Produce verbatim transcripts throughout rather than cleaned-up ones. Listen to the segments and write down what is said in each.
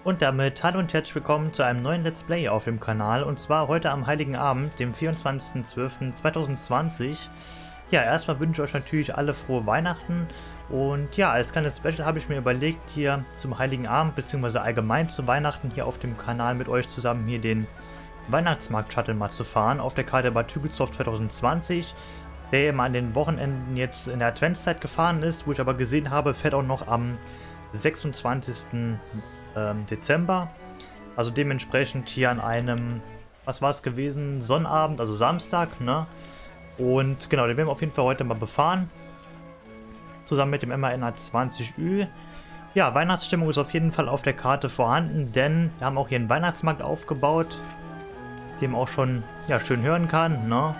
Und damit hallo und herzlich willkommen zu einem neuen Let's Play auf dem Kanal, und zwar heute am Heiligen Abend, dem vierundzwanzigsten zwölften zweitausendzwanzig. Ja, erstmal wünsche ich euch natürlich alle frohe Weihnachten, und ja, als kleines Special habe ich mir überlegt, hier zum Heiligen Abend bzw. allgemein zu Weihnachten hier auf dem Kanal mit euch zusammen hier den Weihnachtsmarkt-Shuttle mal zu fahren auf der Karte Bad Hügelzoff zweitausendzwanzig. Der eben an den Wochenenden jetzt in der Adventszeit gefahren ist, wo ich aber gesehen habe, fährt auch noch am sechsundzwanzigsten Ähm, Dezember, also dementsprechend hier an einem, was war es gewesen, Sonnabend, also Samstag, ne? Und genau, den werden wir auf jeden Fall heute mal befahren, zusammen mit dem M A N A zwanzig Ü. Ja, Weihnachtsstimmung ist auf jeden Fall auf der Karte vorhanden, denn wir haben auch hier einen Weihnachtsmarkt aufgebaut, den man auch schon, ja, schön hören kann, ne?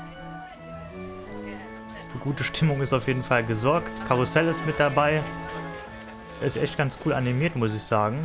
Für gute Stimmung ist auf jeden Fall gesorgt. Karussell ist mit dabei. Ist echt ganz cool animiert, muss ich sagen.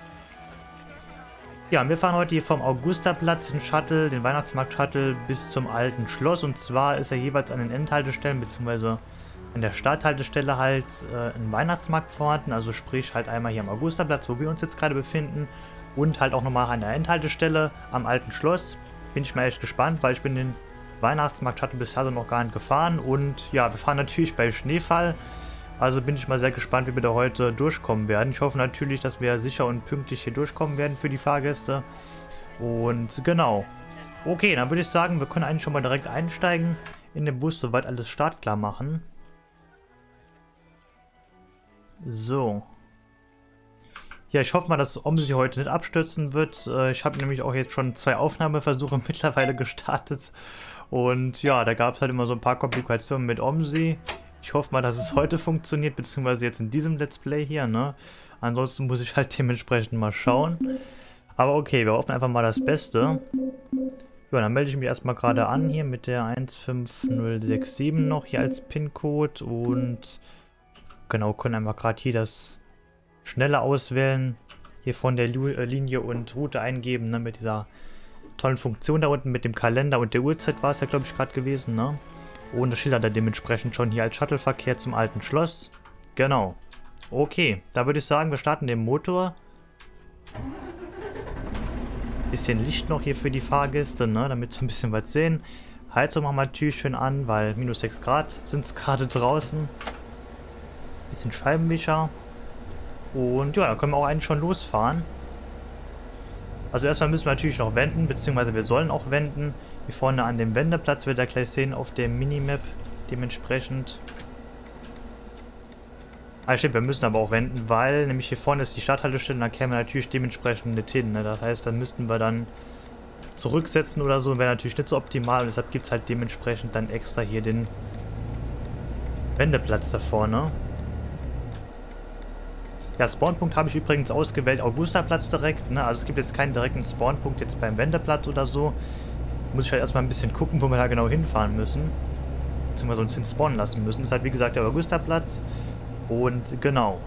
Ja, wir fahren heute hier vom Augusterplatz den Shuttle, den Weihnachtsmarkt-Shuttle bis zum alten Schloss. Und zwar ist er jeweils an den Endhaltestellen bzw. an der Starthaltestelle halt äh, ein Weihnachtsmarkt vorhanden. Also sprich halt einmal hier am Augusterplatz, wo wir uns jetzt gerade befinden. Und halt auch nochmal an der Endhaltestelle am alten Schloss. Bin ich mal echt gespannt, weil ich bin den Weihnachtsmarkt-Shuttle bisher so noch gar nicht gefahren. Und ja, wir fahren natürlich bei Schneefall. Also bin ich mal sehr gespannt, wie wir da heute durchkommen werden. Ich hoffe natürlich, dass wir sicher und pünktlich hier durchkommen werden für die Fahrgäste. Und genau. Okay, dann würde ich sagen, wir können eigentlich schon mal direkt einsteigen in den Bus, soweit alles startklar machen. So. Ja, ich hoffe mal, dass Omsi heute nicht abstürzen wird. Ich habe nämlich auch jetzt schon zwei Aufnahmeversuche mittlerweile gestartet. Und ja, da gab es halt immer so ein paar Komplikationen mit Omsi. Ich hoffe mal, dass es heute funktioniert, beziehungsweise jetzt in diesem Let's Play hier, ne? Ansonsten muss ich halt dementsprechend mal schauen. Aber okay, wir hoffen einfach mal das Beste. Ja, dann melde ich mich erstmal gerade an hier mit der eins fünf null sechs sieben noch hier als PIN-Code. Und genau, können einfach gerade hier das Schnelle auswählen. Hier von der Lu äh, Linie und Route eingeben, ne? Mit dieser tollen Funktion da unten mit dem Kalender und der Uhrzeit war es ja, glaube ich, gerade gewesen, ne? Und das Schild hat er dementsprechend schon hier als Shuttleverkehr zum alten Schloss. Genau. Okay, da würde ich sagen, wir starten den Motor. Bisschen Licht noch hier für die Fahrgäste, ne, damit sie ein bisschen was sehen. Heizung machen wir natürlich schön an, weil minus sechs Grad sind es gerade draußen. Bisschen Scheibenwischer. Und ja, da können wir auch eigentlich schon losfahren. Also erstmal müssen wir natürlich noch wenden, beziehungsweise wir sollen auch wenden. Hier vorne an dem Wendeplatz wird ihr gleich sehen auf dem Minimap dementsprechend. Ah, stimmt, wir müssen aber auch wenden, weil nämlich hier vorne ist die Starthaltestelle und da kämen wir natürlich dementsprechend nicht hin. Ne? Das heißt, dann müssten wir dann zurücksetzen oder so, wäre natürlich nicht so optimal. Und deshalb gibt es halt dementsprechend dann extra hier den Wendeplatz da vorne. Ja, Spawnpunkt habe ich übrigens ausgewählt, Augusterplatz direkt. Ne? Also es gibt jetzt keinen direkten Spawnpunkt jetzt beim Wendeplatz oder so. Muss ich halt erstmal ein bisschen gucken, wo wir da genau hinfahren müssen. Beziehungsweise uns hin spawnen lassen müssen. Das ist halt wie gesagt der Augusterplatz. Und genau.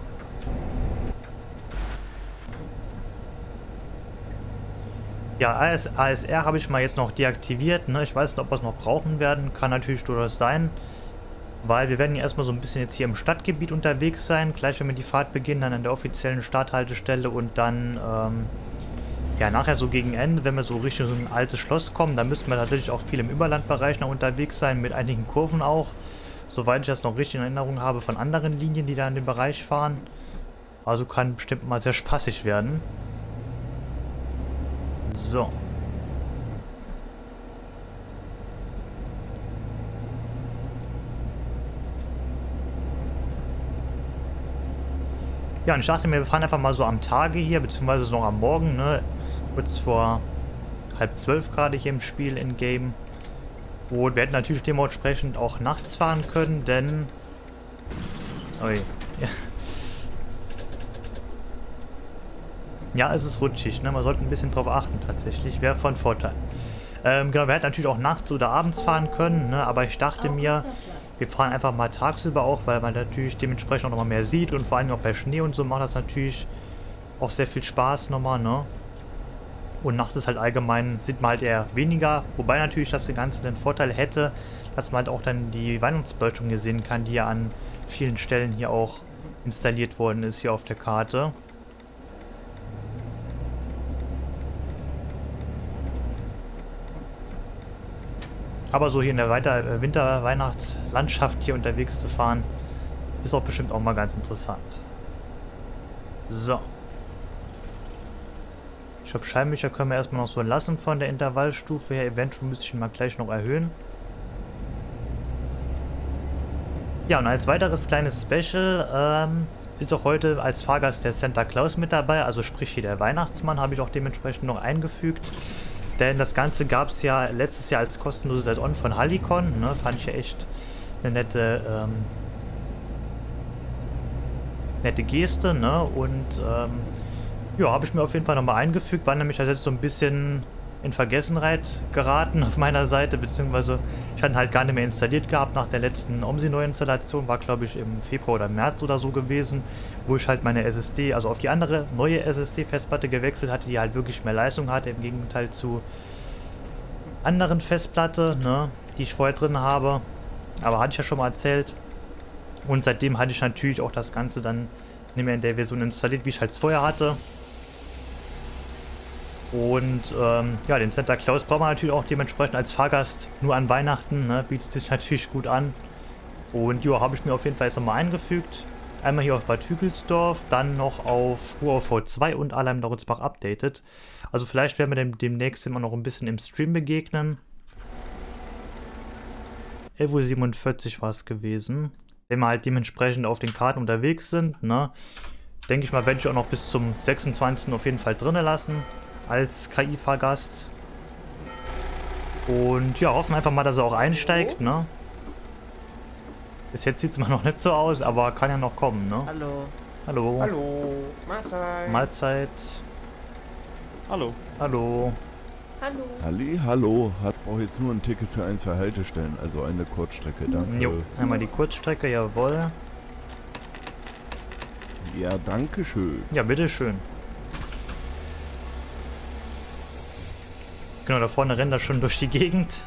Ja, A S R habe ich mal jetzt noch deaktiviert. Ne? Ich weiß nicht, ob wir es noch brauchen werden. Kann natürlich durchaus sein. Weil wir werden ja erstmal so ein bisschen jetzt hier im Stadtgebiet unterwegs sein. Gleich wenn wir die Fahrt beginnen, dann an der offiziellen Starthaltestelle und dann, ähm, ja, nachher so gegen Ende, wenn wir so Richtung so ein altes Schloss kommen, dann müssten wir tatsächlich auch viel im Überlandbereich noch unterwegs sein, mit einigen Kurven auch. Soweit ich das noch richtig in Erinnerung habe von anderen Linien, die da in dem Bereich fahren. Also kann bestimmt mal sehr spaßig werden. So. Ja, und ich dachte mir, wir fahren einfach mal so am Tage hier, beziehungsweise so noch am Morgen, ne? Kurz vor halb zwölf gerade hier im Spiel, in Game. Und wir hätten natürlich dementsprechend auch nachts fahren können, denn... Ui. Ja. Ja, es ist rutschig, ne? Man sollte ein bisschen drauf achten tatsächlich, wäre von Vorteil. Ähm, genau, wir hätten natürlich auch nachts oder abends fahren können, ne? Aber ich dachte mir... Wir fahren einfach mal tagsüber auch, weil man natürlich dementsprechend auch nochmal mehr sieht und vor allem auch bei Schnee und so macht das natürlich auch sehr viel Spaß nochmal, ne? Und nachts ist halt allgemein, sieht man halt eher weniger, wobei natürlich das Ganze den Vorteil hätte, dass man halt auch dann die Weihnachtsbeleuchtung hier sehen kann, die ja an vielen Stellen hier auch installiert worden ist hier auf der Karte. Aber so hier in der Weiter äh, Winter-Weihnachtslandschaft hier unterwegs zu fahren, ist auch bestimmt auch mal ganz interessant. So. Ich glaube, Scheibenwischer können wir erstmal noch so lassen von der Intervallstufe her. Eventuell müsste ich ihn mal gleich noch erhöhen. Ja, und als weiteres kleines Special ähm, ist auch heute als Fahrgast der Santa Claus mit dabei. Also sprich hier der Weihnachtsmann habe ich auch dementsprechend noch eingefügt. Denn das Ganze gab es ja letztes Jahr als kostenloses Add-on von Halicon. Ne? Fand ich ja echt eine nette, ähm, nette Geste. Ne? Und ähm, ja, habe ich mir auf jeden Fall nochmal eingefügt. War nämlich jetzt so ein bisschen in Vergessenheit geraten auf meiner Seite. Beziehungsweise ich hatte halt gar nicht mehr installiert gehabt nach der letzten OMSI-Neuinstallation. War glaube ich im Februar oder März oder so gewesen. Wo ich halt meine S S D, also auf die andere neue S S D-Festplatte gewechselt hatte, die halt wirklich mehr Leistung hatte. Im Gegenteil zu anderen Festplatte, ne, die ich vorher drin habe. Aber hatte ich ja schon mal erzählt. Und seitdem hatte ich natürlich auch das Ganze dann nicht mehr in der Version installiert, wie ich halt vorher hatte. Und ähm, ja, den Santa Claus braucht man natürlich auch dementsprechend als Fahrgast nur an Weihnachten, ne, bietet sich natürlich gut an. Und ja, habe ich mir auf jeden Fall jetzt nochmal eingefügt. Einmal hier auf Bad Hügelsdorf, dann noch auf U A V zwei und Allheim-Lauritzbach updated. Also vielleicht werden wir dem demnächst immer noch ein bisschen im Stream begegnen. elf Uhr siebenundvierzig war es gewesen. Wenn wir halt dementsprechend auf den Karten unterwegs sind, ne, denke ich mal, werde ich auch noch bis zum sechsundzwanzigsten auf jeden Fall drinnen lassen. Als K I-Fahrgast. Und ja, hoffen einfach mal, dass er auch einsteigt, ne? Bis jetzt sieht es mal noch nicht so aus, aber kann ja noch kommen, ne? Hallo. Hallo. Hallo. Mahlzeit. Mahlzeit. Hallo. Hallo. Hallo. Halli, hallo. Hat braucht jetzt nur ein Ticket für ein, zwei Haltestellen, also eine Kurzstrecke, danke. Jo, einmal die Kurzstrecke, jawohl. Ja, danke schön. Ja, bitteschön. Genau, da vorne rennt er schon durch die Gegend.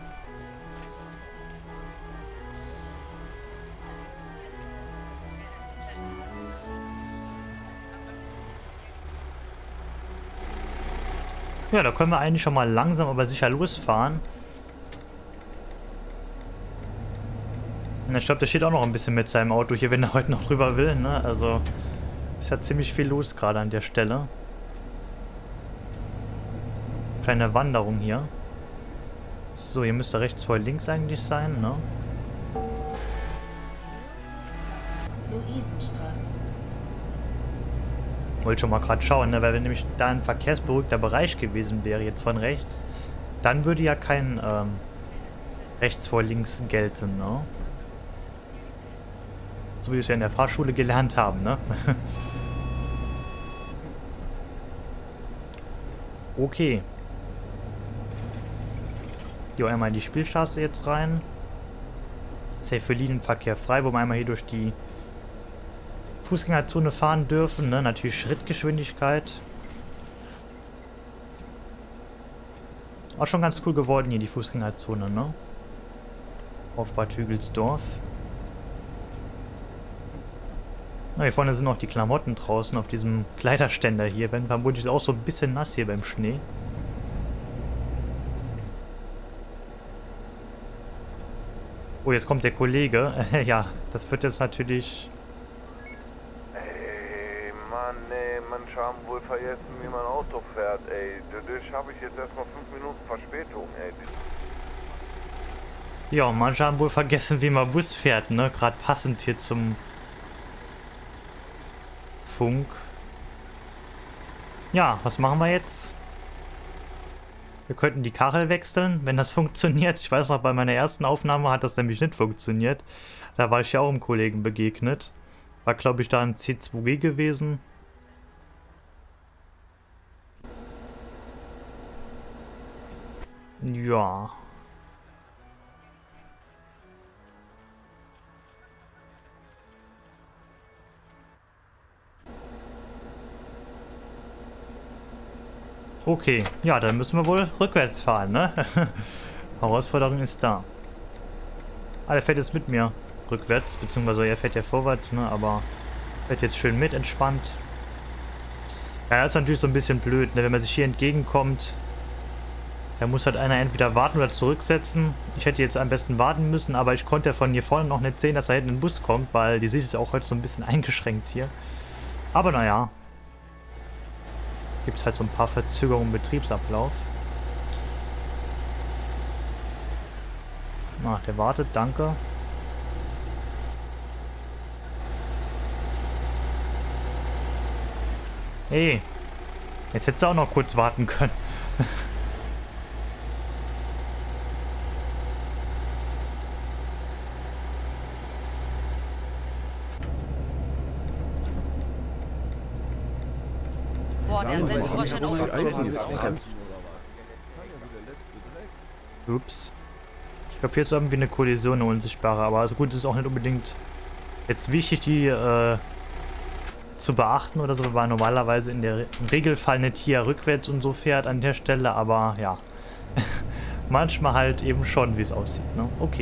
Ja, da können wir eigentlich schon mal langsam aber sicher losfahren. Und ich glaube, der steht auch noch ein bisschen mit seinem Auto hier, wenn er heute noch drüber will, ne? Also, ist ja ziemlich viel los gerade an der Stelle. Kleine Wanderung hier. So, hier müsste rechts vor links eigentlich sein, ne? Luisenstraße. Wollte schon mal gerade schauen, ne? Weil wenn nämlich da ein verkehrsberuhigter Bereich gewesen wäre, jetzt von rechts, dann würde ja kein ähm, rechts vor links gelten, ne? So wie wir es ja in der Fahrschule gelernt haben, ne? Okay. Jo, einmal in die Spielstraße jetzt rein. Safe für Linienverkehr frei, wo wir einmal hier durch die Fußgängerzone fahren dürfen, ne? Natürlich Schrittgeschwindigkeit. Auch schon ganz cool geworden hier, die Fußgängerzone, ne? Auf Bad Hügelsdorf. Na, hier vorne sind noch die Klamotten draußen auf diesem Kleiderständer hier. Wenn vermutlich ist auch so ein bisschen nass hier beim Schnee. Oh, jetzt kommt der Kollege. Ja, das wird jetzt natürlich... Ey, Mann, ey, manche haben wohl vergessen, wie man Auto fährt, ey. Dadurch habe ich jetzt erstmal fünf Minuten Verspätung, ey. Ja, manche haben wohl vergessen, wie man Bus fährt, ne? Gerade passend hier zum Funk. Ja, was machen wir jetzt? Wir könnten die Kachel wechseln, wenn das funktioniert. Ich weiß noch, bei meiner ersten Aufnahme hat das nämlich nicht funktioniert. Da war ich ja auch einem Kollegen begegnet. War, glaube ich, da ein C zwei G gewesen. Ja. Okay, ja, dann müssen wir wohl rückwärts fahren, ne? Herausforderung ist da. Ah, der fährt jetzt mit mir rückwärts, beziehungsweise er fährt ja vorwärts, ne? Aber fährt jetzt schön mit, entspannt. Ja, das ist natürlich so ein bisschen blöd, ne? Wenn man sich hier entgegenkommt, Da muss halt einer entweder warten oder zurücksetzen. Ich hätte jetzt am besten warten müssen, aber ich konnte von hier vorne noch nicht sehen, dass da hinten ein Bus kommt, weil die Sicht ist auch heute so ein bisschen eingeschränkt hier. Aber naja. Gibt es halt so ein paar Verzögerungen im Betriebsablauf. Ach, der wartet, danke. Hey, jetzt hättest du auch noch kurz warten können. Boah, der hat seinen Führerschein aufgenommen. Ups. Ich glaube, hier ist irgendwie eine Kollision, eine unsichtbare. Aber also gut, ist auch nicht unbedingt jetzt wichtig, die äh, zu beachten oder so, weil normalerweise in der im Regelfall nicht hier rückwärts und so fährt an der Stelle. Aber ja, manchmal halt eben schon, wie es aussieht. Ne? Okay.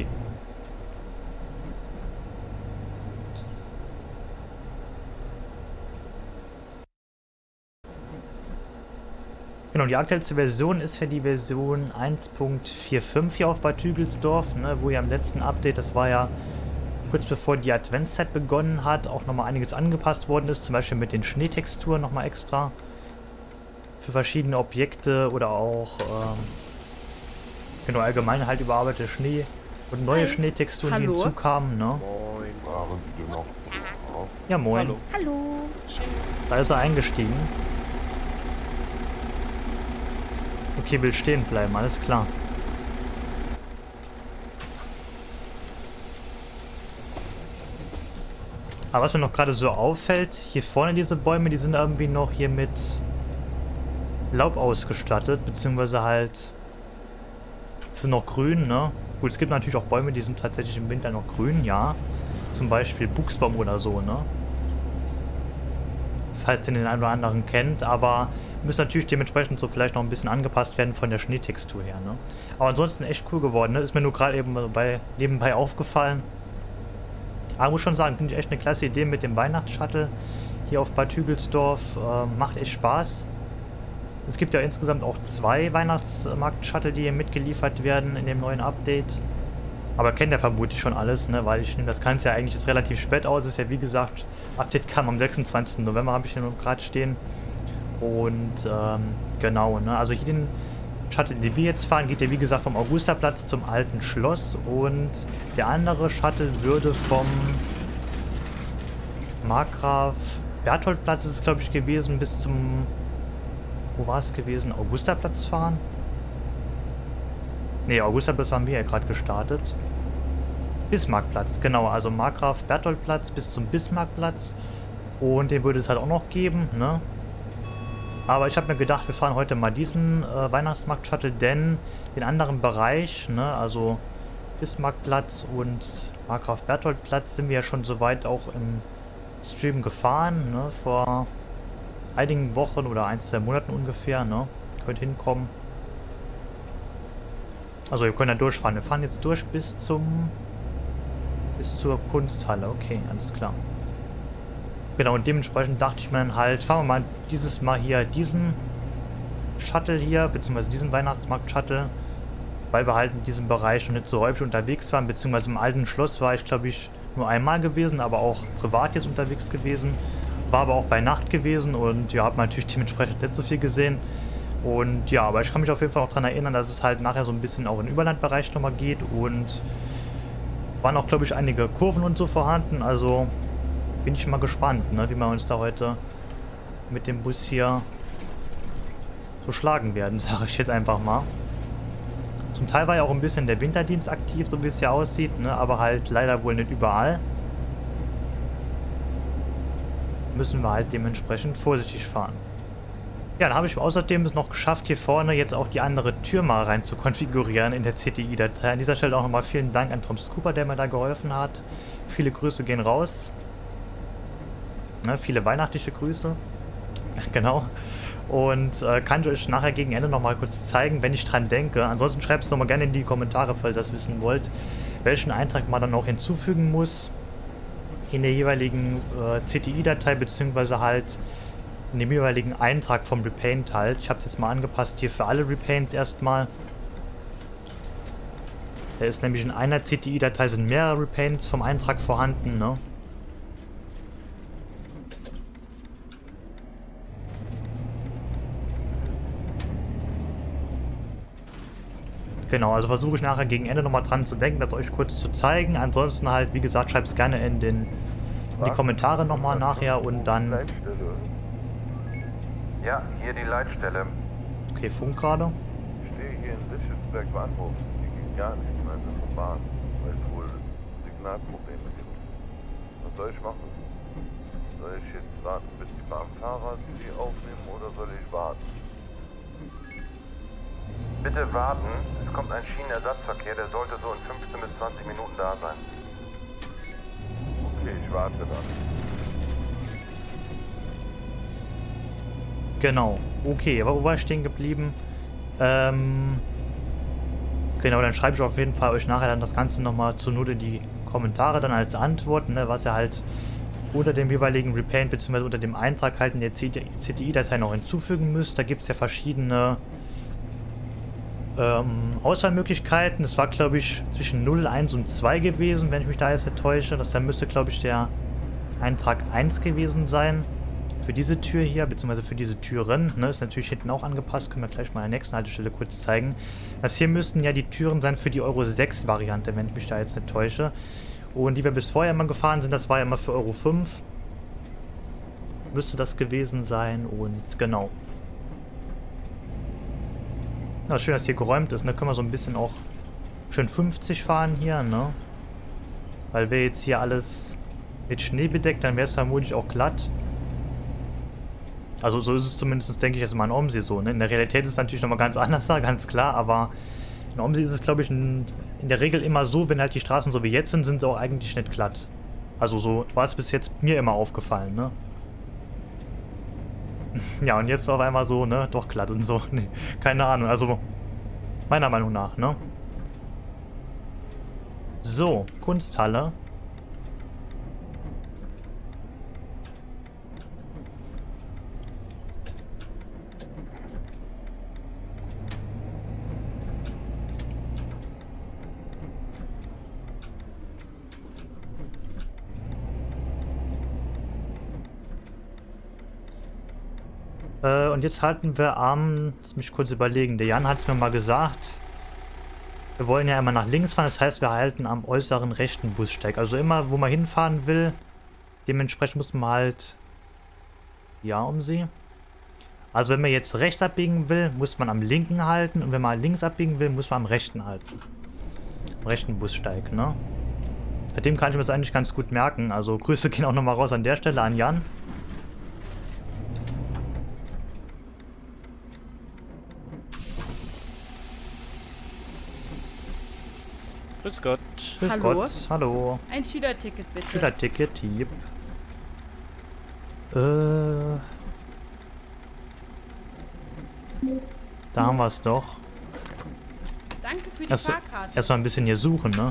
Genau, die aktuellste Version ist ja die Version eins Punkt fünfundvierzig hier auf Bad Tügelsdorf, ne, wo ja im letzten Update, das war ja kurz bevor die Adventszeit begonnen hat, auch nochmal einiges angepasst worden ist, zum Beispiel mit den Schneetexturen nochmal extra für verschiedene Objekte oder auch, ähm, genau, allgemein halt überarbeitete Schnee und neue Hi. Schneetexturen, Hallo. die hinzukamen, ne? Moin. Waren Sie denn noch auf? Ja, moin. Hallo. Hallo. Da ist er eingestiegen. Okay, will stehen bleiben, alles klar. Aber was mir noch gerade so auffällt, hier vorne diese Bäume, die sind irgendwie noch hier mit Laub ausgestattet, beziehungsweise halt sind noch grün, ne? Gut, es gibt natürlich auch Bäume, die sind tatsächlich im Winter noch grün, ja. Zum Beispiel Buchsbaum oder so, ne? Falls ihr den einen oder anderen kennt, aber müssen natürlich dementsprechend so vielleicht noch ein bisschen angepasst werden von der Schneetextur her, ne? Aber ansonsten echt cool geworden, ne? Ist mir nur gerade eben bei, nebenbei aufgefallen. Aber muss schon sagen, finde ich echt eine klasse Idee mit dem Weihnachtsshuttle hier auf Bad Tügelsdorf. Äh, macht echt Spaß. Es gibt ja insgesamt auch zwei Weihnachtsmarkt-Shuttle, die hier mitgeliefert werden in dem neuen Update. Aber kennt ja vermutlich schon alles, ne? Weil ich nehme das Ganze ja eigentlich jetzt relativ spät aus. Das ist ja wie gesagt, Update kam am sechsundzwanzigsten November, habe ich hier gerade stehen. Und ähm, genau, ne? Also hier den Shuttle, den wir jetzt fahren, geht ja wie gesagt vom Augusterplatz zum Alten Schloss. Und der andere Shuttle würde vom Markgraf Bertholdplatz, ist es glaube ich gewesen, bis zum, wo war es gewesen, Augusterplatz fahren? Ne, Augusterplatz haben wir ja gerade gestartet. Bismarckplatz, genau, also Markgraf Bertholdplatz bis zum Bismarckplatz. Und den würde es halt auch noch geben, ne? Aber ich habe mir gedacht, wir fahren heute mal diesen äh, Weihnachtsmarkt-Shuttle, denn den anderen Bereich, ne, also Bismarckplatz und Markgraf Bertholdplatz, sind wir ja schon soweit auch im Stream gefahren, ne, vor einigen Wochen oder ein, zwei Monaten ungefähr, ne, könnt hinkommen. Also wir können da durchfahren, wir fahren jetzt durch bis zum, bis zur Kunsthalle, okay, alles klar. Genau, und dementsprechend dachte ich mir dann halt, fahren wir mal dieses Mal hier diesen Shuttle hier, beziehungsweise diesen Weihnachtsmarkt-Shuttle, weil wir halt in diesem Bereich schon nicht so häufig unterwegs waren, beziehungsweise im Alten Schloss war ich, glaube ich, nur einmal gewesen, aber auch privat jetzt unterwegs gewesen, war aber auch bei Nacht gewesen und ja, habe natürlich dementsprechend nicht so viel gesehen. Und ja, aber ich kann mich auf jeden Fall auch daran erinnern, dass es halt nachher so ein bisschen auch in den Überlandbereich nochmal geht und waren auch, glaube ich, einige Kurven und so vorhanden, also bin ich mal gespannt, ne, wie wir uns da heute mit dem Bus hier so schlagen werden, sage ich jetzt einfach mal. Zum Teil war ja auch ein bisschen der Winterdienst aktiv, so wie es hier aussieht, ne, aber halt leider wohl nicht überall. Müssen wir halt dementsprechend vorsichtig fahren. Ja, dann habe ich außerdem es noch geschafft, hier vorne jetzt auch die andere Tür mal rein zu konfigurieren in der C T I-Datei. An dieser Stelle auch nochmal vielen Dank an Tom Scooper, der mir da geholfen hat. Viele Grüße gehen raus. Ne, viele weihnachtliche Grüße. Genau. Und äh, kann ich euch nachher gegen Ende nochmal kurz zeigen, wenn ich dran denke. Ansonsten schreibt es nochmal gerne in die Kommentare, falls ihr das wissen wollt, welchen Eintrag man dann noch hinzufügen muss in der jeweiligen äh, C T I-Datei, beziehungsweise halt in dem jeweiligen Eintrag vom Repaint halt. Ich habe es jetzt mal angepasst hier für alle Repaints erstmal. Da ist nämlich in einer C T I-Datei sind mehrere Repaints vom Eintrag vorhanden, ne? Genau, also versuche ich nachher gegen Ende nochmal dran zu denken, das euch kurz zu zeigen. Ansonsten halt, wie gesagt, schreibt es gerne in, den, in die Kommentare nochmal nachher und dann... Leitstelle. Ja, hier die Leitstelle. Okay, Funk gerade. Ich stehe hier in Lichtenberg Bahnhof. Hier geht gar nichts mehr in der Bahn, weil es wohl Signalprobleme gibt. Was soll ich machen? Soll ich jetzt warten, bis die Bahnfahrer sie aufnehmen oder soll ich warten? Bitte warten, es kommt ein Schienenersatzverkehr, der sollte so in fünfzehn bis zwanzig Minuten da sein. Okay, ich warte dann. Genau, okay, aber wo war ich stehen geblieben? Ähm, genau, dann schreibe ich auf jeden Fall euch nachher dann das Ganze nochmal zur Not in die Kommentare dann als Antwort, ne, was ihr halt unter dem jeweiligen Repaint bzw. unter dem Eintrag halt in der C T I-Datei noch hinzufügen müsst. Da gibt es ja verschiedene ähm, Auswahlmöglichkeiten. Das war, glaube ich, zwischen null, eins und zwei gewesen, wenn ich mich da jetzt nicht täusche. Das dann müsste, glaube ich, der Eintrag eins gewesen sein. Für diese Tür hier, beziehungsweise für diese Türen, ne, ist natürlich hinten auch angepasst, können wir gleich mal an der nächsten Haltestelle kurz zeigen. Das hier müssten ja die Türen sein für die Euro sechs Variante, wenn ich mich da jetzt nicht täusche. Und die wir bis vorher immer gefahren sind, das war ja immer für Euro fünf. Müsste das gewesen sein und genau. Ja, schön, dass hier geräumt ist, ne, können wir so ein bisschen auch schön fünfzig fahren hier, ne. Weil wäre jetzt hier alles mit Schnee bedeckt, dann wäre es vermutlich auch glatt. Also so ist es zumindest, denke ich, jetzt mal in Omsi so. Ne? In der Realität ist es natürlich nochmal ganz anders da, ganz klar, aber in Omsi ist es, glaube ich, in, in der Regel immer so, wenn halt die Straßen so wie jetzt sind, sind sie auch eigentlich nicht glatt. Also so war es bis jetzt mir immer aufgefallen, ne? Ja, und jetzt auf einmal so, ne, doch glatt und so. Nee, keine Ahnung, also meiner Meinung nach, ne? So, Kunsthalle. Äh, und jetzt halten wir am... Lass mich kurz überlegen. Der Jan hat es mir mal gesagt. Wir wollen ja immer nach links fahren. Das heißt, wir halten am äußeren rechten Bussteig. Also immer, wo man hinfahren will. Dementsprechend muss man halt... Ja, um sie. Also wenn man jetzt rechts abbiegen will, muss man am linken halten. Und wenn man links abbiegen will, muss man am rechten halten. Am rechten Bussteig, ne? Bei dem kann ich mir das eigentlich ganz gut merken. Also Grüße gehen auch nochmal raus an der Stelle an Jan. Grüß Gott. Grüß Hallo? Gott, hallo. Ein Schülerticket bitte. Schülerticket, yep. Äh. Da haben wir es doch. Danke für die Erst, Fahrkarte. erstmal ein bisschen hier suchen, ne?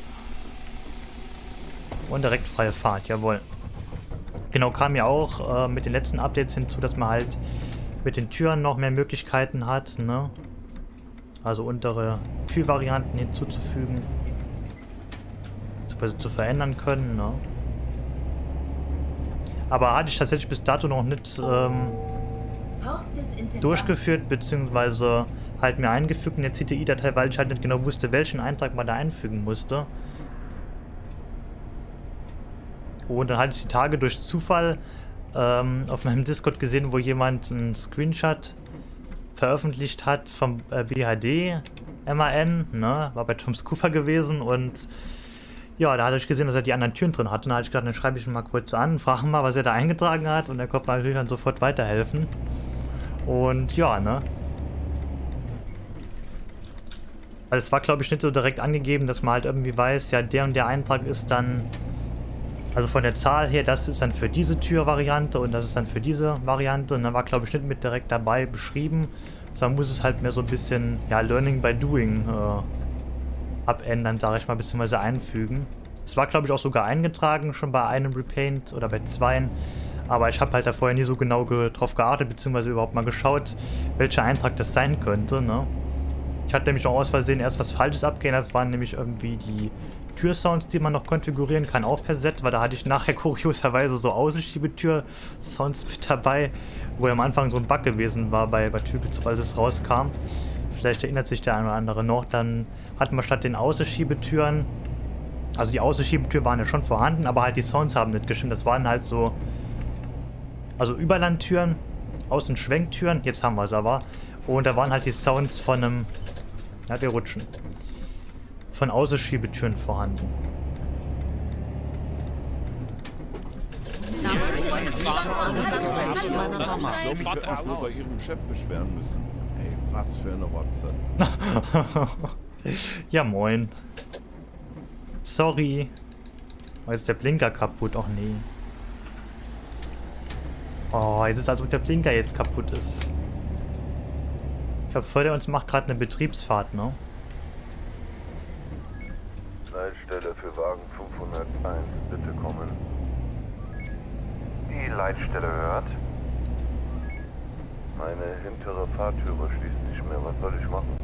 Und direkt freie Fahrt, jawohl. Genau, kam ja auch äh, mit den letzten Updates hinzu, dass man halt mit den Türen noch mehr Möglichkeiten hat, ne? Also untere Türvarianten hinzuzufügen. Zu, zu verändern können, ne? Aber hatte ich tatsächlich bis dato noch nicht ähm, durchgeführt, beziehungsweise halt mir eingefügt in der C T I-Datei, weil ich halt nicht genau wusste, welchen Eintrag man da einfügen musste. Und dann hatte ich die Tage durch Zufall ähm, auf meinem Discord gesehen, wo jemand einen Screenshot veröffentlicht hat vom äh, B H D M A N, ne, war bei Thomas Cooper gewesen und ja, da hatte ich gesehen, dass er die anderen Türen drin hat und da hatte ich gedacht, dann schreibe ich ihn mal kurz an, frage mal, was er da eingetragen hat und er konnte mir natürlich dann sofort weiterhelfen und ja, ne. Also es war, glaube ich, nicht so direkt angegeben, dass man halt irgendwie weiß, ja, der und der Eintrag ist dann, also von der Zahl her, das ist dann für diese Türvariante und das ist dann für diese Variante. Und da war, glaube ich, nicht mit direkt dabei beschrieben. Sondern muss es halt mehr so ein bisschen, ja, Learning by Doing äh, abändern, sage ich mal, beziehungsweise einfügen. Es war, glaube ich, auch sogar eingetragen, schon bei einem Repaint oder bei zweien. Aber ich habe halt da vorher nie so genau ge drauf geachtet, beziehungsweise überhaupt mal geschaut, welcher Eintrag das sein könnte, ne? Ich hatte nämlich noch aus Versehen erst was Falsches abgehen, das waren nämlich irgendwie die Türsounds, die man noch konfigurieren kann, auch per Set, weil da hatte ich nachher kurioserweise so Außenschiebetür-Sounds mit dabei, wo ja am Anfang so ein Bug gewesen war bei, bei Typizov, als es rauskam. Vielleicht erinnert sich der eine oder andere noch, dann hatten wir statt den Außenschiebetüren, also die Außenschiebetüren waren ja schon vorhanden, aber halt die Sounds haben nicht gestimmt, das waren halt so, also Überlandtüren, Außenschwenktüren, jetzt haben wir es aber, und da waren halt die Sounds von einem, ja wir rutschen, von Außenschiebetüren vorhanden. Ich mich auch nur bei ihrem Chef beschweren müssen. Ey, was für eine Rotze. Ja, moin. Sorry. Oh, jetzt ist der Blinker kaputt. Och nee. Oh, jetzt ist also der Blinker jetzt kaputt ist. Ich glaube, Förder uns macht gerade eine Betriebsfahrt, ne? Leitstelle für Wagen fünfhunderteins, bitte kommen. Die Leitstelle hört. Meine hintere Fahrtüre schließt nicht mehr. Was soll ich machen?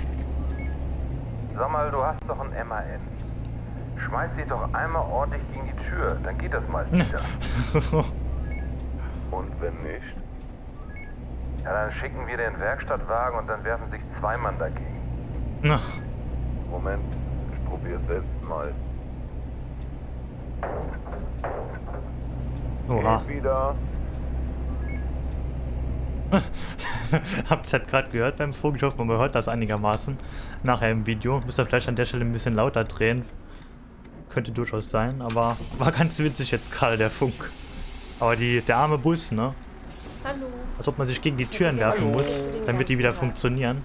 Sag mal, du hast doch ein M A N. Schmeiß sie doch einmal ordentlich gegen die Tür, dann geht das meist wieder. Und wenn nicht? Ja, dann schicken wir den Werkstattwagen und dann werfen sich zwei Mann dagegen. Na. Moment, ich probiere selbst mal. Oha. Geht wieder. Habt ihr halt gerade gehört beim Vogel? Ich hoffe, man hört das einigermaßen nachher im Video. Müsst ihr vielleicht an der Stelle ein bisschen lauter drehen. Könnte durchaus sein, aber war ganz witzig jetzt gerade der Funk. Aber die, der arme Bus, ne? Hallo. Als ob man sich gegen die Türen werfen muss, damit die wieder funktionieren.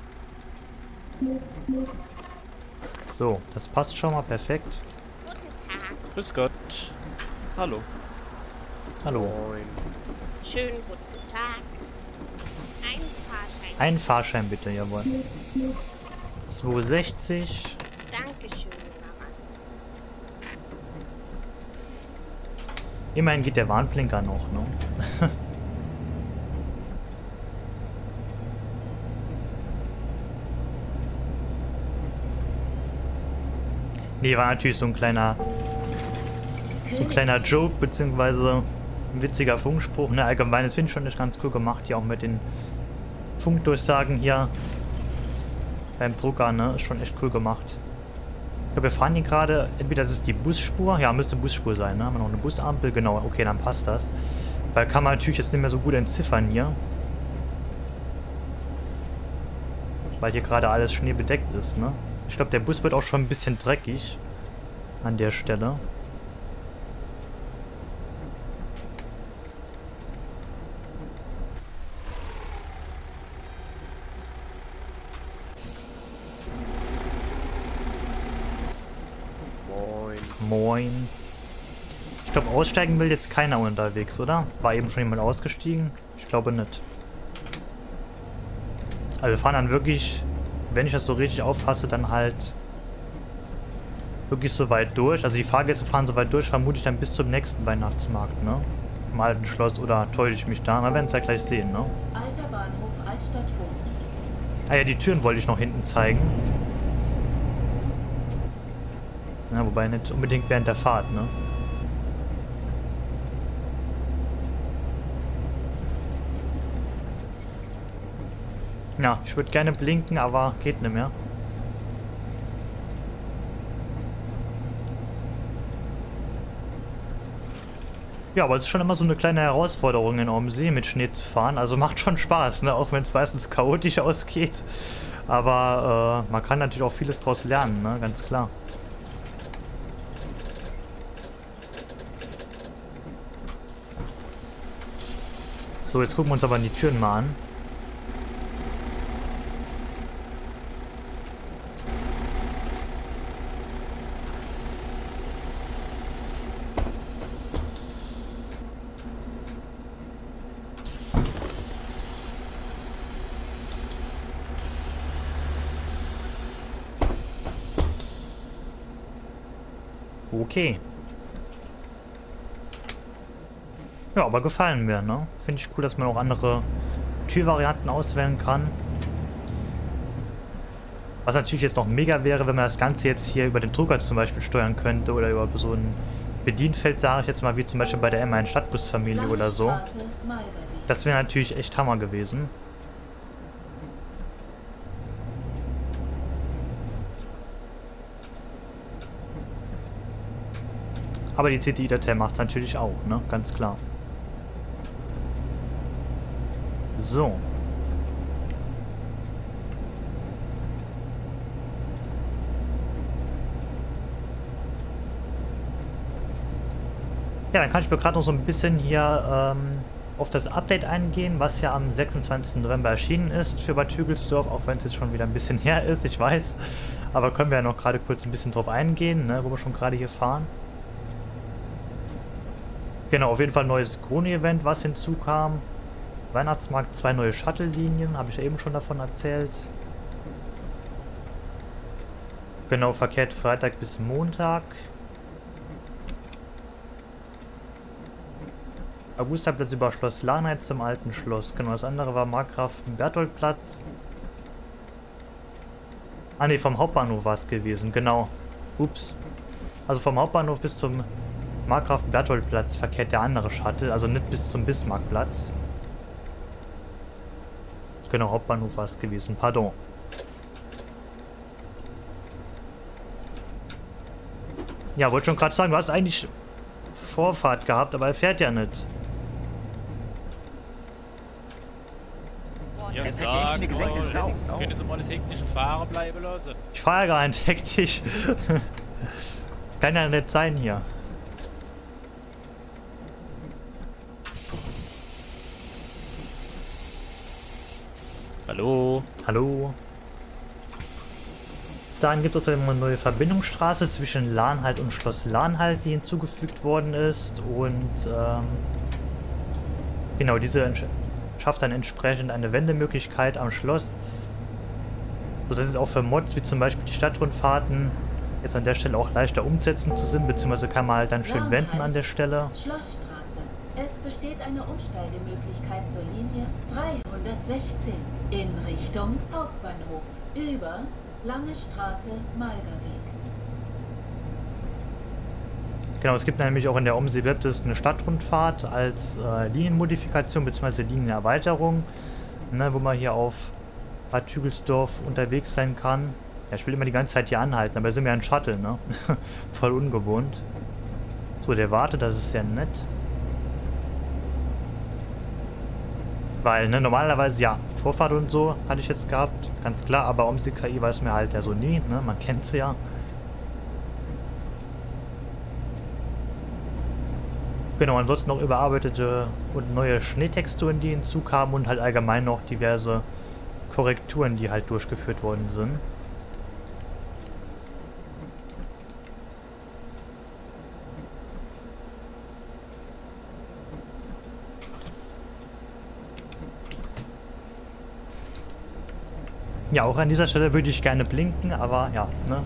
So, das passt schon mal perfekt. Grüß Gott. Hallo. Hallo. Moin. Schönen guten Tag. Ein Fahrschein. Ein Fahrschein bitte, jawohl. zweihundertsechzig. Dankeschön, Mama. Immerhin geht der Warnblinker noch, ne? Nee, war natürlich so ein kleiner so ein kleiner Joke, beziehungsweise ein witziger Funkspruch. Ne, allgemein, das finde ich schon nicht ganz cool gemacht, hier auch mit den Funkdurchsagen hier beim Drucker, ne, ist schon echt cool gemacht. Ich glaube, wir fahren hier gerade, entweder das ist die Busspur, ja, müsste Busspur sein, ne, haben wir noch eine Busampel, genau, okay, dann passt das. Weil kann man natürlich jetzt nicht mehr so gut entziffern hier. Weil hier gerade alles schneebedeckt ist, ne. Ich glaube, der Bus wird auch schon ein bisschen dreckig an der Stelle. Moin. Moin. Ich glaube, aussteigen will jetzt keiner unterwegs, oder? War eben schon jemand ausgestiegen? Ich glaube nicht. Also wir fahren dann wirklich, wenn ich das so richtig auffasse, dann halt wirklich so weit durch. Also die Fahrgäste fahren so weit durch, vermute ich dann bis zum nächsten Weihnachtsmarkt, ne? Im alten Schloss, oder täusche ich mich da? Wir werden es ja gleich sehen, ne? Alter Bahnhof Altstadtfunk. Ah ja, die Türen wollte ich noch hinten zeigen. Ja, wobei nicht unbedingt während der Fahrt, ne? Ja, ich würde gerne blinken, aber geht nicht mehr. Ja, aber es ist schon immer so eine kleine Herausforderung in eurem See mit Schnee zu fahren. Also macht schon Spaß, ne? Auch wenn es meistens chaotisch ausgeht. Aber äh, man kann natürlich auch vieles draus lernen, ne? Ganz klar. So, jetzt gucken wir uns aber die Türen mal an. Okay. Ja, aber gefallen mir, ne? Finde ich cool, dass man auch andere Türvarianten auswählen kann. Was natürlich jetzt noch mega wäre, wenn man das Ganze jetzt hier über den Drucker zum Beispiel steuern könnte oder über so ein Bedienfeld, sage ich jetzt mal, wie zum Beispiel bei der M eins Stadtbusfamilie oder so. Das wäre natürlich echt Hammer gewesen. Aber die C T I-Datei macht es natürlich auch, ne? Ganz klar. So. Ja, dann kann ich mir gerade noch so ein bisschen hier ähm, auf das Update eingehen, was ja am sechsundzwanzigsten November erschienen ist für Bad Hügelsdorf, auch wenn es jetzt schon wieder ein bisschen her ist, ich weiß. Aber können wir ja noch gerade kurz ein bisschen drauf eingehen, ne, wo wir schon gerade hier fahren. Genau, auf jeden Fall ein neues Krone-Event, was hinzukam. Weihnachtsmarkt, zwei neue Shuttle-Linien, habe ich ja eben schon davon erzählt. Genau, verkehrt Freitag bis Montag. Augusterplatz über Schloss Lahnheit zum alten Schloss. Genau, das andere war Markgraf-Berthold-Platz. Ah ne, vom Hauptbahnhof war es gewesen, genau. Ups. Also vom Hauptbahnhof bis zum Markgraf-Berthold-Platz verkehrt der andere Shuttle, also nicht bis zum Bismarckplatz. Genau, Hauptbahnhof war es gewesen, pardon. Ja, wollte schon gerade sagen, du hast eigentlich Vorfahrt gehabt, aber er fährt ja nicht. Ja, sag mal, können Sie mal das hektische Fahren bleiben lassen? Ich fahre ja gar nicht hektisch. Kann ja nicht sein hier. Hallo? Hallo? Dann gibt es außerdem eine neue Verbindungsstraße zwischen Lahnheit und Schloss Lahnheit, die hinzugefügt worden ist. Und ähm, genau, diese schafft dann entsprechend eine Wendemöglichkeit am Schloss. Sodass es auch für Mods wie zum Beispiel die Stadtrundfahrten jetzt an der Stelle auch leichter umsetzen zu sind, beziehungsweise kann man halt dann schön wenden an der Stelle. Schlossstraße. Es besteht eine Umsteigemöglichkeit zur Linie dreihundertsechzehn in Richtung Hauptbahnhof über Lange Straße, Malgerweg. Genau, es gibt nämlich auch in der Omsi-Webtis eine Stadtrundfahrt als äh, Linienmodifikation bzw. Linienerweiterung, ne, wo man hier auf Bad Hügelsdorf unterwegs sein kann. Ja, ich will immer die ganze Zeit hier anhalten, aber wir sind ja ein Shuttle, ne? Voll ungewohnt. So, der wartet, das ist sehr nett. Weil, ne, normalerweise, ja, Vorfahrt und so hatte ich jetzt gehabt, ganz klar, aber Omsi K I weiß mir halt ja so nie, ne, man kennt sie ja. Genau, ansonsten noch überarbeitete und neue Schneetexturen, die hinzukamen und halt allgemein noch diverse Korrekturen, die halt durchgeführt worden sind. Ja, auch an dieser Stelle würde ich gerne blinken, aber ja, ne?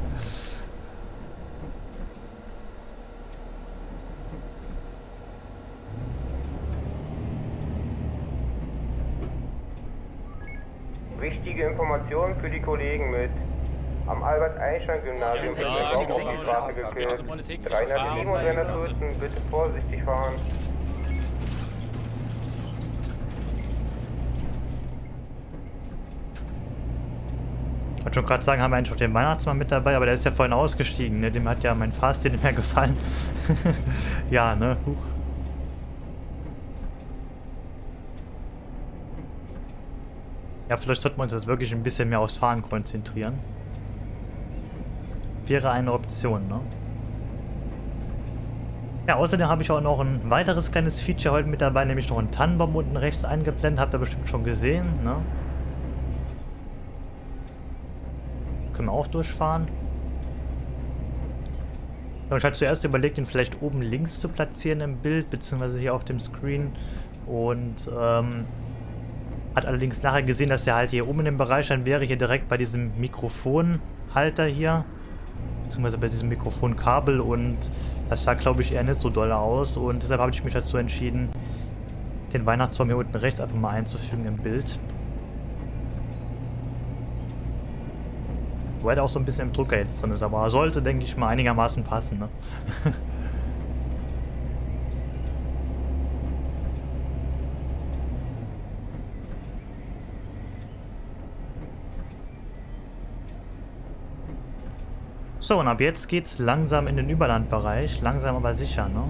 Wichtige Informationen für die Kollegen mit. Am Albert-Einstein-Gymnasium ist der Raum auf die Straße gekürzt. dreihundertsieben und dreihundertvierzehn, bitte vorsichtig fahren. Ich wollte schon gerade sagen, haben wir eigentlich auch den Weihnachtsmann mit dabei, aber der ist ja vorhin ausgestiegen, ne? Dem hat ja mein Fahrstil nicht mehr gefallen. Ja, ne? Huch. Ja, vielleicht sollten wir uns jetzt wirklich ein bisschen mehr aufs Fahren konzentrieren. Wäre eine Option, ne? Ja, außerdem habe ich auch noch ein weiteres kleines Feature heute mit dabei, nämlich noch einen Tannenbaum unten rechts eingeblendet. Habt ihr bestimmt schon gesehen, ne? Können wir auch durchfahren. Und ich hatte zuerst überlegt, ihn vielleicht oben links zu platzieren im Bild, beziehungsweise hier auf dem Screen. Und ähm, hat allerdings nachher gesehen, dass er halt hier oben in dem Bereich dann wäre, hier direkt bei diesem Mikrofonhalter hier. beziehungsweise bei diesem Mikrofonkabel, und das sah, glaube ich, eher nicht so doll aus, und deshalb habe ich mich dazu entschieden, den Weihnachtsbaum hier unten rechts einfach mal einzufügen im Bild. Wobei der auch so ein bisschen im Drucker jetzt drin ist, aber sollte, denke ich mal, einigermaßen passen, ne? So, und ab jetzt geht's langsam in den Überlandbereich. Langsam aber sicher, ne?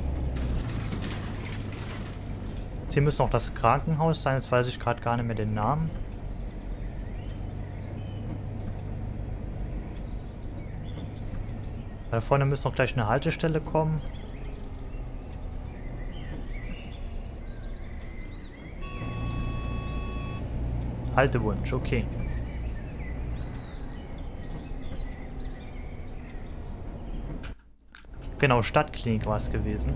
Hier müsste noch das Krankenhaus sein. Jetzt weiß ich gerade gar nicht mehr den Namen. Da vorne müsste noch gleich eine Haltestelle kommen. Haltewunsch, okay. Genau, Stadtklinik war es gewesen.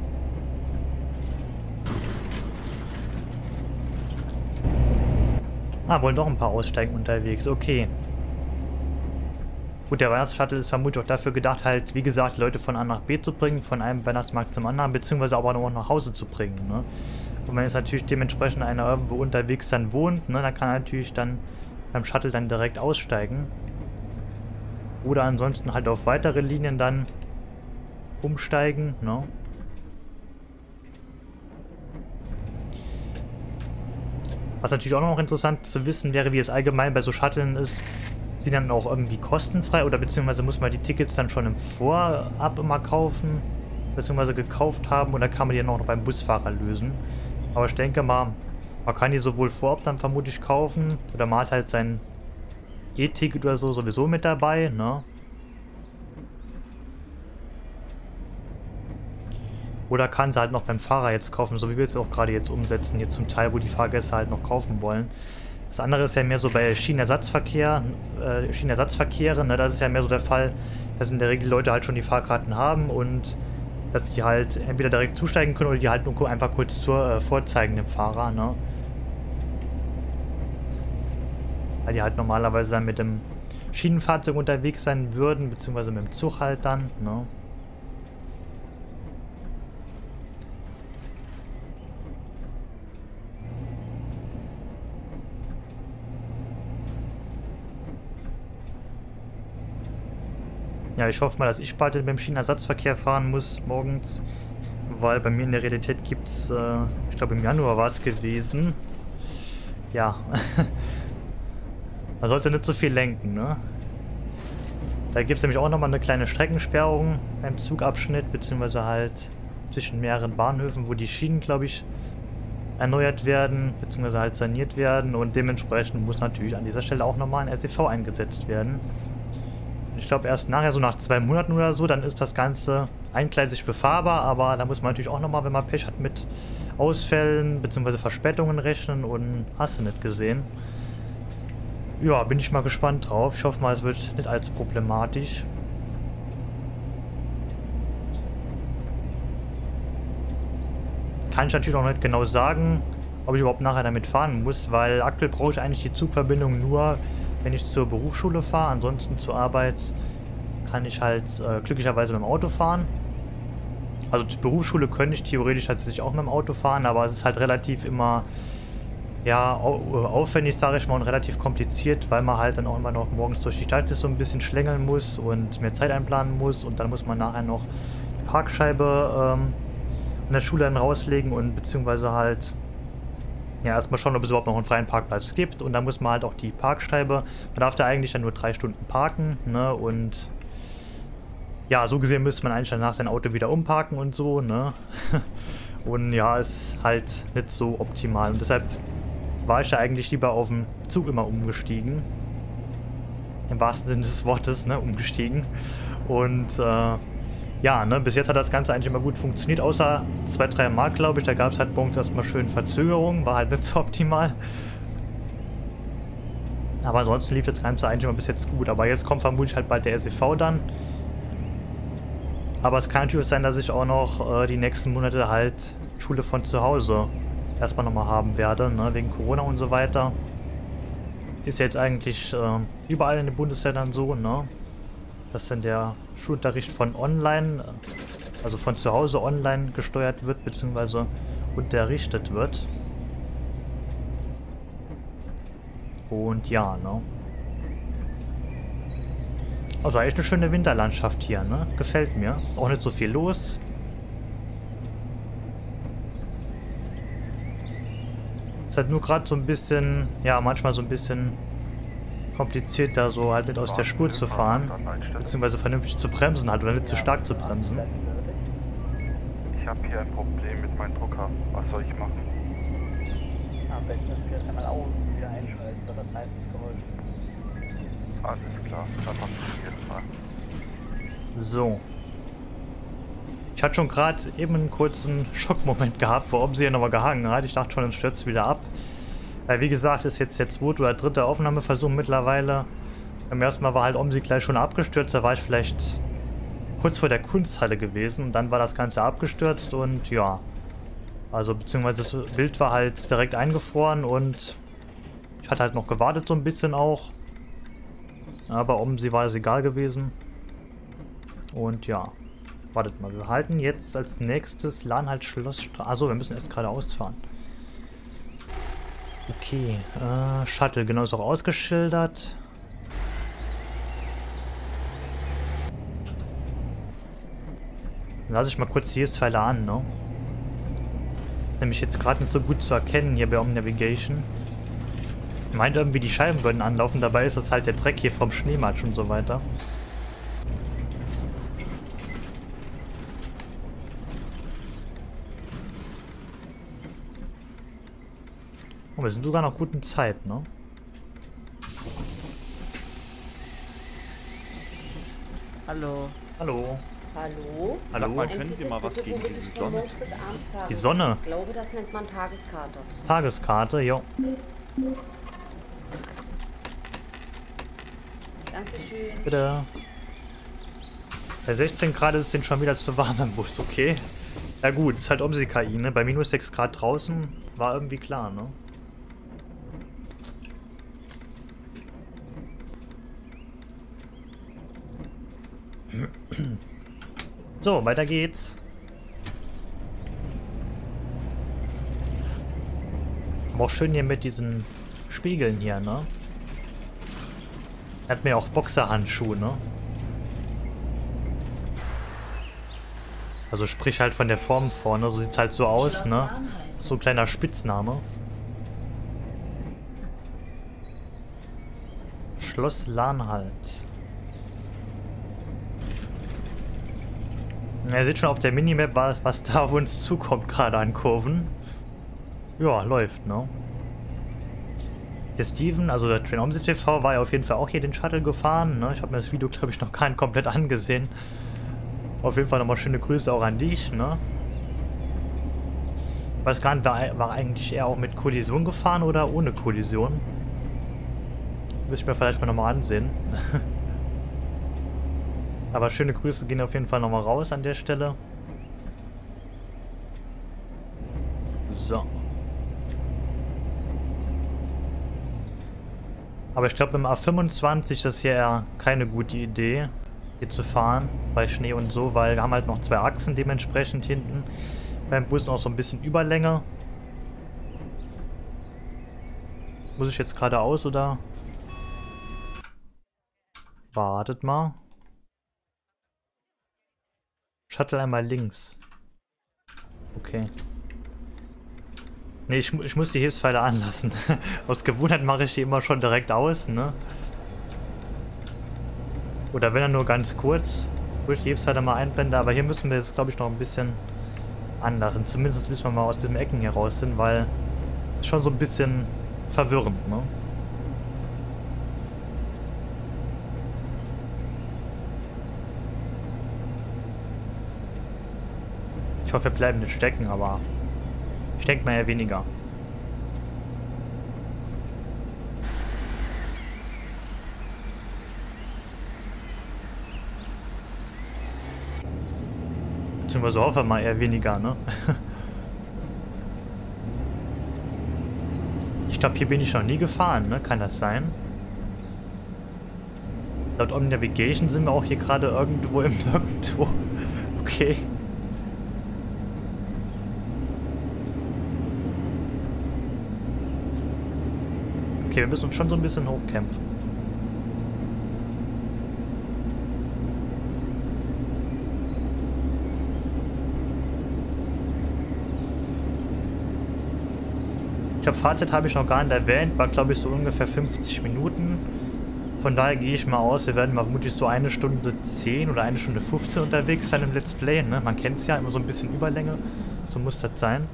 Ah, wohl doch ein paar Aussteigen unterwegs, okay. Gut, der Weihnachtsshuttle ist vermutlich auch dafür gedacht, halt, wie gesagt, Leute von A nach B zu bringen, von einem Weihnachtsmarkt zum anderen, beziehungsweise aber auch nach Hause zu bringen, ne? Und wenn jetzt natürlich dementsprechend einer irgendwo unterwegs dann wohnt, ne, dann kann er natürlich dann beim Shuttle dann direkt aussteigen. Oder ansonsten halt auf weitere Linien dann umsteigen, ne? Was natürlich auch noch interessant zu wissen wäre, wie es allgemein bei so Shuttlen ist, sind dann auch irgendwie kostenfrei oder beziehungsweise muss man die Tickets dann schon im Vorab immer kaufen, beziehungsweise gekauft haben, und dann kann man die dann auch noch beim Busfahrer lösen. Aber ich denke mal, man kann die sowohl vorab dann vermutlich kaufen, oder man hat halt sein E-Ticket oder so sowieso mit dabei, ne? Oder kann sie halt noch beim Fahrer jetzt kaufen, so wie wir es auch gerade jetzt umsetzen, hier zum Teil, wo die Fahrgäste halt noch kaufen wollen. Das andere ist ja mehr so bei Schienenersatzverkehr, äh, Schienenersatzverkehre, ne, das ist ja mehr so der Fall, dass in der Regel Leute halt schon die Fahrkarten haben und dass die halt entweder direkt zusteigen können oder die halt nur einfach kurz zur, äh, vorzeigen dem Fahrer, ne. Weil die halt normalerweise dann mit dem Schienenfahrzeug unterwegs sein würden, beziehungsweise mit dem Zug halt dann, ne. Ja, ich hoffe mal, dass ich bald mit dem Schienenersatzverkehr fahren muss morgens, weil bei mir in der Realität gibt es, äh, ich glaube im Januar war es gewesen. Ja, man sollte nicht so viel lenken, ne? Da gibt es nämlich auch nochmal eine kleine Streckensperrung beim Zugabschnitt, beziehungsweise halt zwischen mehreren Bahnhöfen, wo die Schienen, glaube ich, erneuert werden, beziehungsweise halt saniert werden, und dementsprechend muss natürlich an dieser Stelle auch nochmal ein S E V eingesetzt werden. Ich glaube erst nachher, so nach zwei Monaten oder so, dann ist das Ganze eingleisig befahrbar, aber da muss man natürlich auch nochmal, wenn man Pech hat, mit Ausfällen bzw. Verspätungen rechnen, und hast du nicht gesehen. Ja, bin ich mal gespannt drauf. Ich hoffe mal, es wird nicht allzu problematisch. Kann ich natürlich auch nicht genau sagen, ob ich überhaupt nachher damit fahren muss, weil aktuell brauche ich eigentlich die Zugverbindung nur, wenn ich zur Berufsschule fahre. Ansonsten zur Arbeit kann ich halt äh, glücklicherweise mit dem Auto fahren. Also zur Berufsschule könnte ich theoretisch tatsächlich auch mit dem Auto fahren, aber es ist halt relativ immer, ja, au aufwendig, sage ich mal, und relativ kompliziert, weil man halt dann auch immer noch morgens durch die Stadt so ein bisschen schlängeln muss und mehr Zeit einplanen muss, und dann muss man nachher noch die Parkscheibe ähm, in der Schule dann rauslegen und beziehungsweise halt ja, erstmal schauen, ob es überhaupt noch einen freien Parkplatz gibt, und dann muss man halt auch die Parkscheibe, man darf da eigentlich dann nur drei Stunden parken, ne, und ja, so gesehen müsste man eigentlich danach sein Auto wieder umparken und so, ne, und ja, ist halt nicht so optimal, und deshalb war ich da eigentlich lieber auf dem Zug immer umgestiegen, im wahrsten Sinne des Wortes, ne, umgestiegen, und äh, ja, ne, bis jetzt hat das Ganze eigentlich immer gut funktioniert, außer zwei, drei Mal, glaube ich. Da gab es halt morgens erstmal schön Verzögerungen, war halt nicht so optimal. Aber ansonsten lief das Ganze eigentlich immer bis jetzt gut. Aber jetzt kommt vermutlich halt bald der S E V dann. Aber es kann natürlich sein, dass ich auch noch äh, die nächsten Monate halt Schule von zu Hause erstmal nochmal haben werde, ne, wegen Corona und so weiter. Ist jetzt eigentlich äh, überall in den Bundesländern so, ne. dass dann der Schulunterricht von online, also von zu Hause online gesteuert wird, beziehungsweise unterrichtet wird. Und ja, ne? Also echt eine schöne Winterlandschaft hier, ne? Gefällt mir. Ist auch nicht so viel los. Ist halt nur gerade so ein bisschen, ja, manchmal so ein bisschen kompliziert, da so halt nicht aus der Spur zu fahren, beziehungsweise vernünftig zu bremsen halt, oder nicht zu stark zu bremsen. Ich habe hier ein Problem mit meinem Drucker. Was soll ich machen? Am besten das Pferd einmal aus und wieder einschalten, das hat meistens geholfen. Alles klar, dann mach ich jetzt mal. So. Ich hatte schon gerade eben einen kurzen Schockmoment gehabt, wo Omsi hier nochmal gehangen hat. Ich dachte schon, dann stürzt es wieder ab. Weil wie gesagt, ist jetzt der zweite oder dritte Aufnahmeversuch mittlerweile. Beim ersten Mal war halt Omsi gleich schon abgestürzt. Da war ich vielleicht kurz vor der Kunsthalle gewesen. Und dann war das Ganze abgestürzt und ja. Also beziehungsweise das Bild war halt direkt eingefroren und ich hatte halt noch gewartet so ein bisschen auch. Aber Omsi war es egal gewesen. Und ja. Wartet mal, wir halten jetzt als nächstes Lahnhalt Schlossstraße. Achso, wir müssen erst geradeaus fahren. Okay, äh, Shuttle, genau, ist auch ausgeschildert. Lass ich mal kurz die Hilfspfeile an, ne? Nämlich jetzt gerade nicht so gut zu erkennen hier bei Om-Navigation. Meint irgendwie, die Scheiben würden anlaufen, dabei ist das halt der Dreck hier vom Schneematsch und so weiter. Oh, wir sind sogar noch gut in Zeit, ne? Hallo. Hallo. Hallo? Hallo. Sag mal, können Sie mal was gegen diese Sonne? Die Sonne? Ich glaube, das nennt man Tageskarte. Tageskarte, jo. Dankeschön. Bitte. Bei sechzehn Grad ist es denn schon wieder zu warm im Bus, okay? Ja gut, ist halt Omsi-K I, ne? Bei minus sechs Grad draußen war irgendwie klar, ne? So, weiter geht's. Aber auch schön hier mit diesen Spiegeln hier, ne? Er hat mir auch Boxerhandschuhe, ne? Also sprich halt von der Form vorne, so sieht halt so aus, ne? So ein kleiner Spitzname. Schloss Lahnhalt. Ihr seht schon auf der Minimap, was, was da auf uns zukommt, gerade an Kurven. Ja, läuft, ne? Der Steven, also der Train Omsi T V, war ja auf jeden Fall auch hier den Shuttle gefahren, ne? Ich habe mir das Video, glaube ich, noch keinen komplett angesehen. Auf jeden Fall nochmal schöne Grüße auch an dich, ne? Ich weiß gar nicht, war, war eigentlich eher auch mit Kollision gefahren oder ohne Kollision? Müsste ich mir vielleicht mal nochmal ansehen. Aber schöne Grüße gehen auf jeden Fall nochmal raus an der Stelle. So. Aber ich glaube, im A fünfundzwanzig ist das hier eher keine gute Idee, hier zu fahren, bei Schnee und so, weil wir haben halt noch zwei Achsen dementsprechend hinten. Beim Bus noch so ein bisschen Überlänge. Muss ich jetzt geradeaus oder? Wartet mal. Shuttle einmal links. Okay. Ne, ich, ich muss die Hilfspfeile anlassen. Aus Gewohnheit mache ich die immer schon direkt aus, ne? Oder wenn er nur ganz kurz, wo ich die Hilfspfeile mal einblende. Aber hier müssen wir jetzt, glaube ich, noch ein bisschen anlachen. Zumindest bis wir mal aus diesen Ecken hier raus sind, weil es schon so ein bisschen verwirrend, ne? Ich hoffe, wir bleiben nicht stecken, aber ich denke mal eher weniger. Beziehungsweise hoffe mal eher weniger, ne? Ich glaube, hier bin ich noch nie gefahren, ne? Kann das sein? Laut Omnivigation sind wir auch hier gerade irgendwo im Nirgendwo. Okay. Okay, wir müssen uns schon so ein bisschen hochkämpfen. Ich glaube, Fazit habe ich noch gar nicht erwähnt, war glaube ich so ungefähr fünfzig Minuten. Von daher gehe ich mal aus, wir werden mal vermutlich so eine Stunde zehn oder eine Stunde fünfzehn unterwegs sein im Let's Play. Ne? Man kennt es ja, immer so ein bisschen Überlänge. So muss das sein.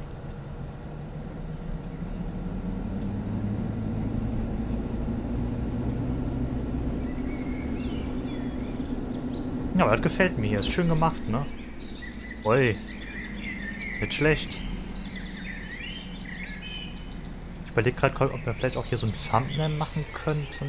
Ja, aber das gefällt mir hier. Ist schön gemacht, ne? Ui. Nicht schlecht. Ich überlege gerade, ob wir vielleicht auch hier so ein Thumbnail machen könnten.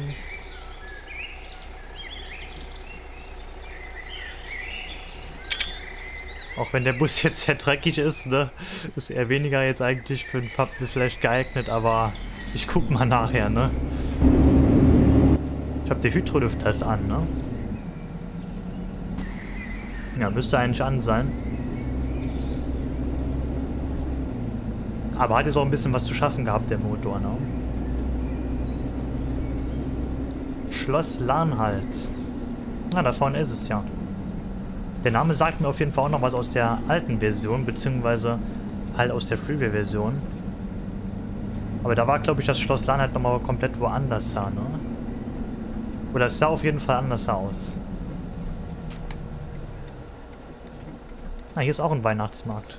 Auch wenn der Bus jetzt sehr dreckig ist, ne? Ist eher weniger jetzt eigentlich für ein Thumbnail vielleicht geeignet, aber ich guck mal nachher, ne? Ich habe der Hydrolüfter ist an, ne? Ja, müsste eigentlich an sein. Aber hat jetzt auch ein bisschen was zu schaffen gehabt, der Motor, ne? Schloss Larnhalt. Na, da vorne ist es ja. Der Name sagt mir auf jeden Fall auch noch was aus der alten Version, beziehungsweise halt aus der Freeway-Version. Aber da war, glaube ich, das Schloss Larnhalt nochmal komplett woanders da, ne? Oder es sah auf jeden Fall anders aus. Ah, hier ist auch ein Weihnachtsmarkt.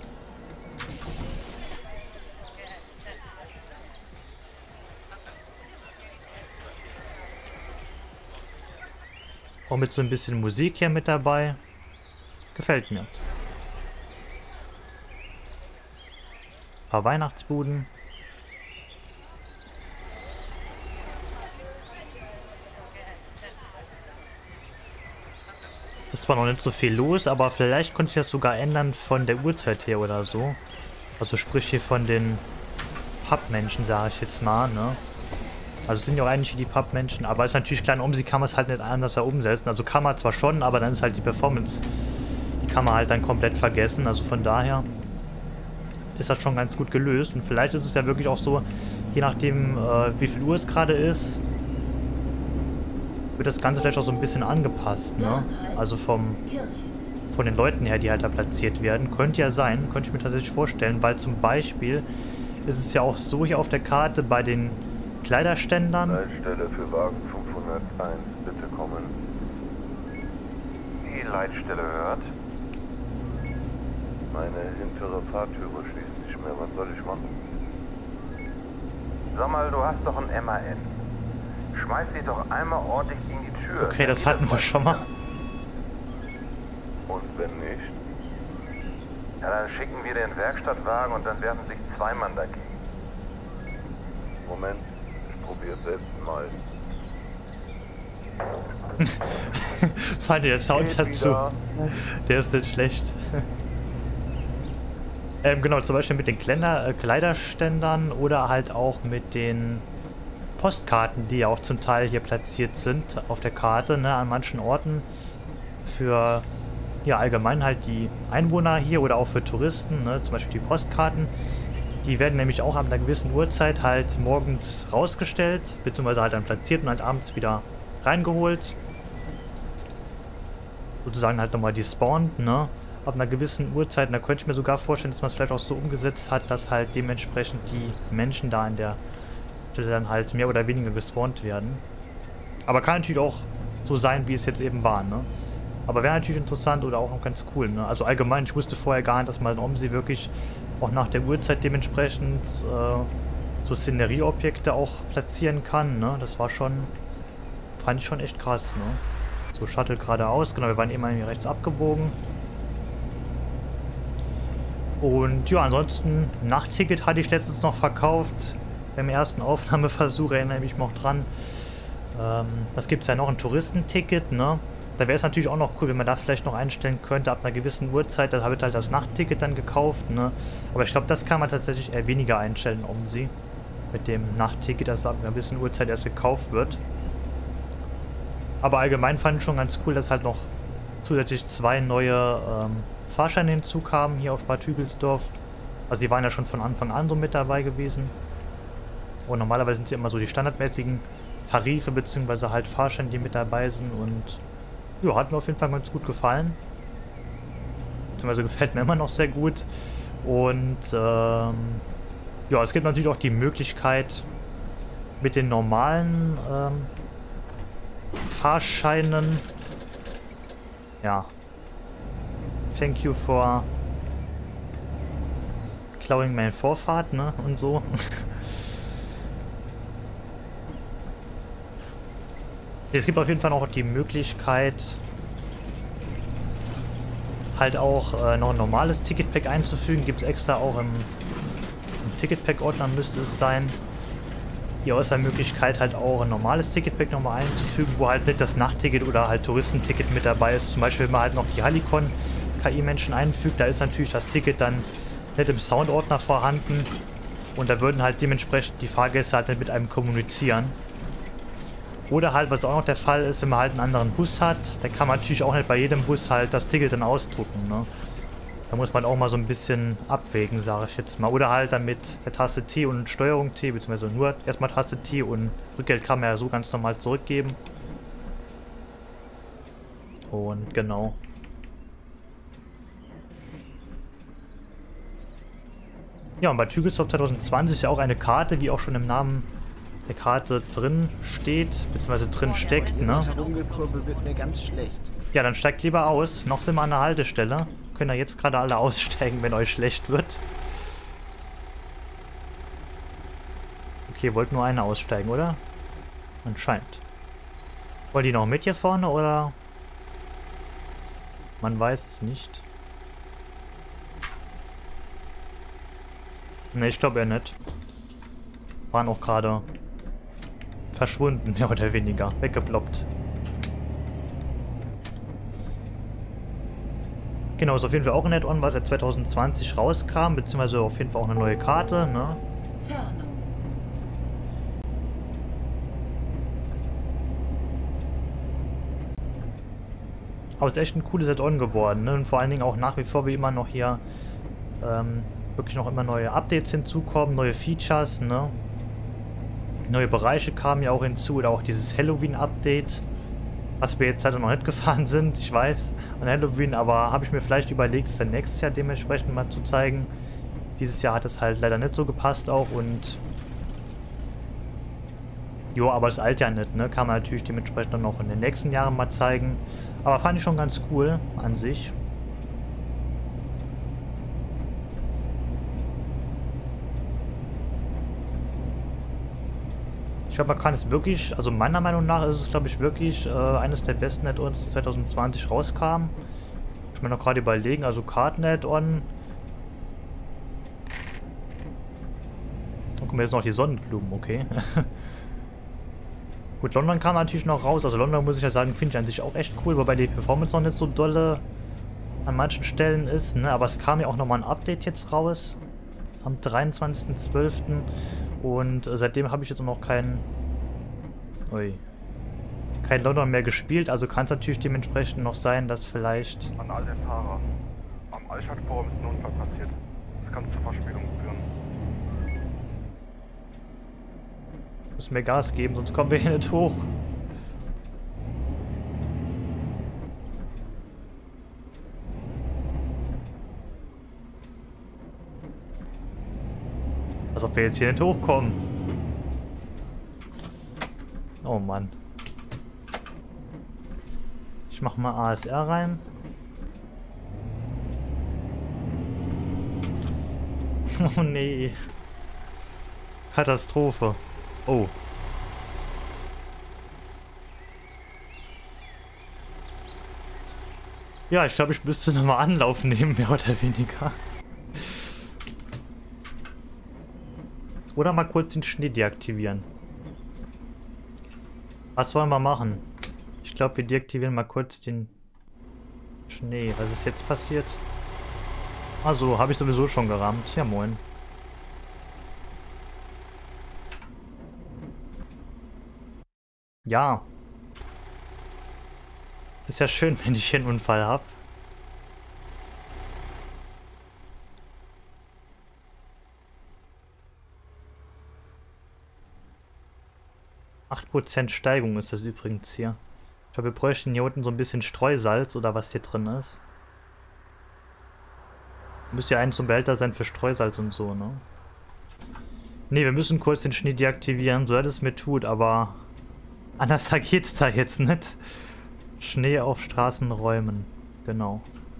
Auch mit so ein bisschen Musik hier mit dabei. Gefällt mir. Ein paar Weihnachtsbuden. Ist zwar noch nicht so viel los, aber vielleicht konnte ich das sogar ändern von der Uhrzeit her oder so. Also sprich hier von den Pappmenschen, sage ich jetzt mal, ne? Also es sind ja auch eigentlich die Pappmenschen, aber ist natürlich klein um, sie kann man es halt nicht anders da umsetzen. Also kann man zwar schon, aber dann ist halt die Performance, die kann man halt dann komplett vergessen. Also von daher ist das schon ganz gut gelöst. Und vielleicht ist es ja wirklich auch so, je nachdem äh, wie viel Uhr es gerade ist, wird das Ganze vielleicht auch so ein bisschen angepasst, ne? Also vom von den Leuten her, die halt da platziert werden. Könnte ja sein, könnte ich mir tatsächlich vorstellen, weil zum Beispiel ist es ja auch so hier auf der Karte bei den Kleiderständern. Leitstelle für Wagen fünfhunderteins, bitte kommen. Die Leitstelle hört. Meine hintere Fahrtüre schließt nicht mehr, was soll ich machen? Sag mal, du hast doch ein M A N. Schmeiß dich doch einmal ordentlich in die Tür. Okay, das hatten wir schon mal. Und wenn nicht? Ja, dann schicken wir den Werkstattwagen und dann werfen sich zwei Mann dagegen. Moment, ich probiere es selbst mal. Fand ihr der Sound dazu? Der ist nicht schlecht. ähm, genau, zum Beispiel mit den Kleider, äh, Kleiderständern oder halt auch mit den Postkarten, die ja auch zum Teil hier platziert sind auf der Karte, ne, an manchen Orten für ja allgemein halt die Einwohner hier oder auch für Touristen, ne, zum Beispiel die Postkarten, die werden nämlich auch ab einer gewissen Uhrzeit halt morgens rausgestellt, beziehungsweise halt dann platziert und halt abends wieder reingeholt. Sozusagen halt nochmal despawned, ne, ab einer gewissen Uhrzeit. Und da könnte ich mir sogar vorstellen, dass man es vielleicht auch so umgesetzt hat, dass halt dementsprechend die Menschen da in der dann halt mehr oder weniger gespawnt werden. Aber kann natürlich auch so sein, wie es jetzt eben war, ne? Aber wäre natürlich interessant oder auch ganz cool, ne? Also allgemein, ich wusste vorher gar nicht, dass man um sie wirklich auch nach der Uhrzeit dementsprechend äh, so Szenerieobjekte auch platzieren kann, ne? Das war schon, fand ich schon echt krass, ne? So, Shuttle geradeaus, genau, wir waren eben hier rechts abgebogen. Und ja, ansonsten, Nachtticket hatte ich letztens noch verkauft. Beim ersten Aufnahmeversuch erinnere ich mich noch dran. Ähm, was gibt es ja noch? Ein Touristenticket, ne? Da wäre es natürlich auch noch cool, wenn man da vielleicht noch einstellen könnte, ab einer gewissen Uhrzeit. Da habe ich halt das Nachtticket dann gekauft, ne? Aber ich glaube, das kann man tatsächlich eher weniger einstellen um sie. Mit dem Nachtticket, dass ab einer gewissen Uhrzeit erst gekauft wird. Aber allgemein fand ich schon ganz cool, dass halt noch zusätzlich zwei neue ähm, Fahrscheine hinzukamen hier auf Bad Hügelsdorf. Also die waren ja schon von Anfang an so mit dabei gewesen. Und normalerweise sind sie immer so die standardmäßigen Tarife bzw. halt Fahrscheine, die mit dabei sind. Und ja, hat mir auf jeden Fall ganz gut gefallen. Beziehungsweise gefällt mir immer noch sehr gut. Und ähm, ja, es gibt natürlich auch die Möglichkeit mit den normalen ähm, Fahrscheinen. Ja. Thank you for clawing my Vorfahrt, ne? Und so. Es gibt auf jeden Fall auch die Möglichkeit, halt auch äh, noch ein normales Ticketpack einzufügen. Gibt es extra auch im, im Ticketpack-Ordner, müsste es sein. Hier ist eine Möglichkeit, halt auch ein normales Ticketpack nochmal einzufügen, wo halt nicht das Nachtticket oder halt Touristenticket mit dabei ist. Zum Beispiel, wenn man halt noch die Halicon K I-Menschen einfügt, da ist natürlich das Ticket dann nicht im Soundordner vorhanden. Und da würden halt dementsprechend die Fahrgäste halt nicht mit einem kommunizieren. Oder halt, was auch noch der Fall ist, wenn man halt einen anderen Bus hat, da kann man natürlich auch nicht bei jedem Bus halt das Ticket dann ausdrucken, ne? Da muss man auch mal so ein bisschen abwägen, sage ich jetzt mal. Oder halt dann mit der Taste T und Steuerung T, beziehungsweise nur erstmal Taste T und Rückgeld kann man ja so ganz normal zurückgeben. Und genau. Ja, und bei Hügelsdorf zwanzig zwanzig ist ja auch eine Karte, wie auch schon im Namen der Karte drin steht, beziehungsweise drin steckt, ne? Herumgekurve wird mir ganz schlecht. Ja, dann steigt lieber aus. Noch sind wir an der Haltestelle. Könnt ihr jetzt gerade alle aussteigen, wenn euch schlecht wird. Okay, wollt nur einer aussteigen, oder? Anscheinend. Wollen die noch mit hier vorne, oder? Man weiß es nicht. Ne, ich glaube eher nicht. Waren auch gerade verschwunden, mehr oder weniger. Weggeploppt. Genau, ist auf jeden Fall auch ein Add-on, was ja zwanzig zwanzig rauskam, beziehungsweise auf jeden Fall auch eine neue Karte, ne? Aber es ist echt ein cooles Add-on geworden, ne? Und vor allen Dingen auch nach wie vor wie immer noch hier ähm, wirklich noch immer neue Updates hinzukommen, neue Features, ne? Neue Bereiche kamen ja auch hinzu, oder auch dieses Halloween-Update, was wir jetzt leider noch nicht gefahren sind, ich weiß, an Halloween, aber habe ich mir vielleicht überlegt, es dann nächstes Jahr dementsprechend mal zu zeigen. Dieses Jahr hat es halt leider nicht so gepasst auch und jo, aber das alte ja nicht, ne, kann man natürlich dementsprechend dann noch in den nächsten Jahren mal zeigen, aber fand ich schon ganz cool an sich. Ich glaube, man kann es wirklich, also meiner Meinung nach ist es, glaube ich, wirklich äh, eines der besten Add-ons, die zwanzig zwanzig rauskamen. Ich mir noch gerade überlegen, also Karten-Add-on. Dann kommen jetzt noch die Sonnenblumen, okay. Gut, London kam natürlich noch raus, also London, muss ich ja sagen, finde ich an sich auch echt cool, wobei die Performance noch nicht so dolle an manchen Stellen ist, ne? Aber es kam ja auch nochmal ein Update jetzt raus, am dreiundzwanzigsten zwölften Und äh, seitdem habe ich jetzt noch kein, ui, kein London mehr gespielt. Also kann es natürlich dementsprechend noch sein, dass vielleicht... An alle Fahrer. Am Altstadtforum ist ein Unfall passiert. Das kann zur Verspätung führen. Müssen wir Gas geben, sonst kommen wir hier nicht hoch. Als ob wir jetzt hier nicht hochkommen. Oh Mann. Ich mach mal A S R rein. Oh nee. Katastrophe. Oh. Ja, ich glaube, ich müsste nochmal Anlauf nehmen, mehr oder weniger. Oder mal kurz den Schnee deaktivieren. Was wollen wir machen? Ich glaube, wir deaktivieren mal kurz den Schnee. Was ist jetzt passiert? Also, habe ich sowieso schon gerammt. Ja, moin. Ja. Ist ja schön, wenn ich hier einen Unfall habe. acht Prozent Steigung ist das übrigens hier. Ich glaube, wir bräuchten hier unten so ein bisschen Streusalz oder was hier drin ist. Müsste ja ein zum Behälter sein für Streusalz und so, ne? Ne, wir müssen kurz den Schnee deaktivieren, so er es mir tut, aber anders geht's da jetzt nicht. Schnee auf Straßen räumen. Genau.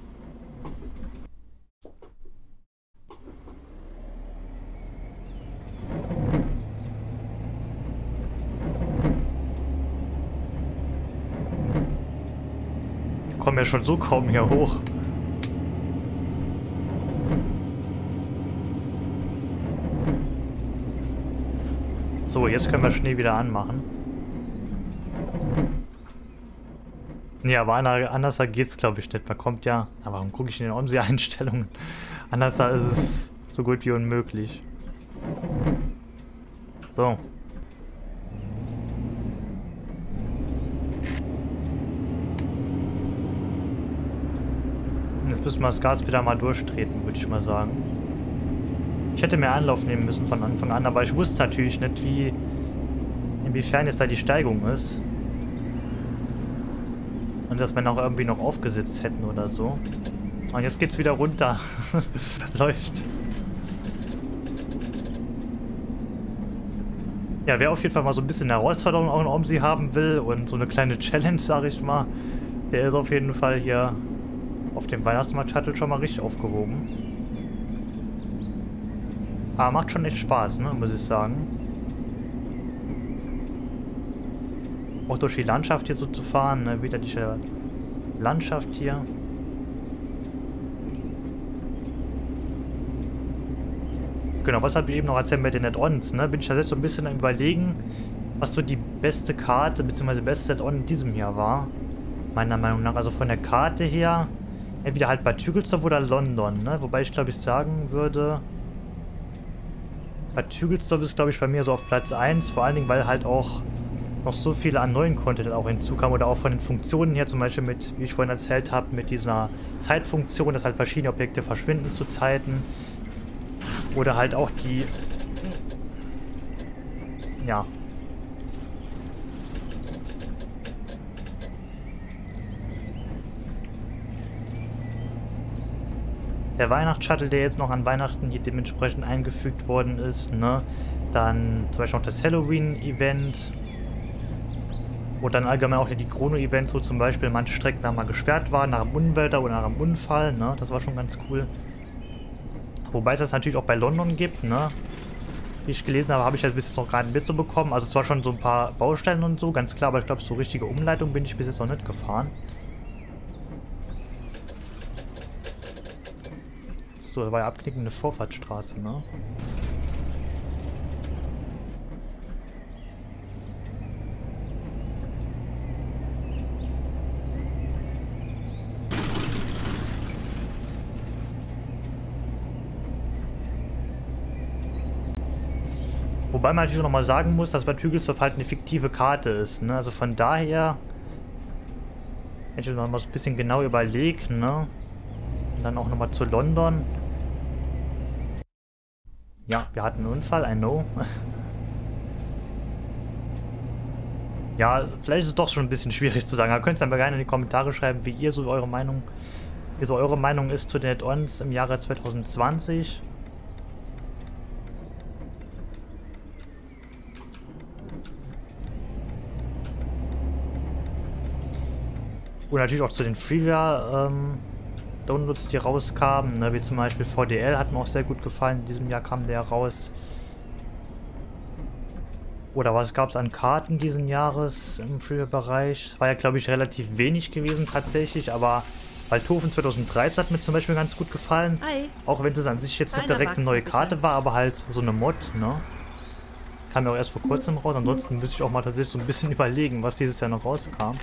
Wir kommen ja schon so kaum hier hoch. So, jetzt können wir Schnee wieder anmachen. Nee, aber anders geht's glaube ich nicht. Man kommt ja... Aber warum gucke ich in den OMSI-Einstellungen? Anders ist es so gut wie unmöglich. So. Jetzt müssen wir das Gaspedal mal durchtreten, würde ich mal sagen. Ich hätte mehr Anlauf nehmen müssen von Anfang an, aber ich wusste natürlich nicht, wie... inwiefern jetzt da die Steigung ist. Und dass wir noch irgendwie noch aufgesetzt hätten oder so. Und jetzt geht's wieder runter. Läuft. Ja, wer auf jeden Fall mal so ein bisschen Herausforderung auch in OMSI haben will und so eine kleine Challenge, sag ich mal, der ist auf jeden Fall hier auf dem Weihnachtsmarkt-Shuttle schon mal richtig aufgehoben. Aber macht schon echt Spaß, ne, muss ich sagen. Auch durch die Landschaft hier so zu fahren, ne, wieder diese Landschaft hier. Genau, was habe ich eben noch erzählt mit den Add-ons, ne? Bin ich da jetzt so ein bisschen am Überlegen, was so die beste Karte bzw. beste Add-on in diesem Jahr war. Meiner Meinung nach, also von der Karte her, entweder halt Bad Hügelsdorf oder London, ne? Wobei ich glaube ich sagen würde, Bad Hügelsdorf ist glaube ich bei mir so auf Platz eins, vor allen Dingen, weil halt auch noch so viele an neuen Content auch hinzukam oder auch von den Funktionen her, zum Beispiel mit, wie ich vorhin erzählt habe, mit dieser Zeitfunktion, dass halt verschiedene Objekte verschwinden zu Zeiten. Oder halt auch die... Ja. Der Weihnachtsshuttle, der jetzt noch an Weihnachten hier dementsprechend eingefügt worden ist, ne? Dann zum Beispiel noch das Halloween-Event. Oder dann allgemein auch die Chrono-Events, wo zum Beispiel manche Strecken da mal gesperrt waren, nach einem Unwetter oder nach einem Unfall, ne? Das war schon ganz cool. Wobei es das natürlich auch bei London gibt, ne? Wie ich gelesen habe, habe ich das bis jetzt noch gerade mitbekommen. Also zwar schon so ein paar Baustellen und so, ganz klar, aber ich glaube, so richtige Umleitung bin ich bis jetzt noch nicht gefahren. So, da war ja abknickende Vorfahrtsstraße, ne? Wobei man natürlich noch mal sagen muss, dass Bad Hügelsdorf halt eine fiktive Karte ist, ne? Also von daher, wenn ich noch mal so ein bisschen genau überlege, ne? Und dann auch noch mal zu London. Ja, wir hatten einen Unfall, I know. Ja, vielleicht ist es doch schon ein bisschen schwierig zu sagen. Aber könnt ihr dann gerne in die Kommentare schreiben, wie ihr so eure Meinung, wie so eure Meinung ist zu den Add-ons im Jahre zwanzig zwanzig. Und natürlich auch zu den Freeware ähm, Downloads, die rauskamen, ne? Wie zum Beispiel V D L hat mir auch sehr gut gefallen. In diesem Jahr kam der raus. Oder was gab es an Karten diesen Jahres im Freeware-Bereich? War ja, glaube ich, relativ wenig gewesen tatsächlich, aber Waldhofen zwanzig dreizehn hat mir zum Beispiel ganz gut gefallen. Hi. Auch wenn es an sich jetzt nicht Kleiner direkt eine neue Wachsen, Karte bitte. war, aber halt so eine Mod, ne? Kam ja auch erst vor kurzem raus. Ansonsten müsste ich auch mal tatsächlich so ein bisschen überlegen, was dieses Jahr noch rauskam.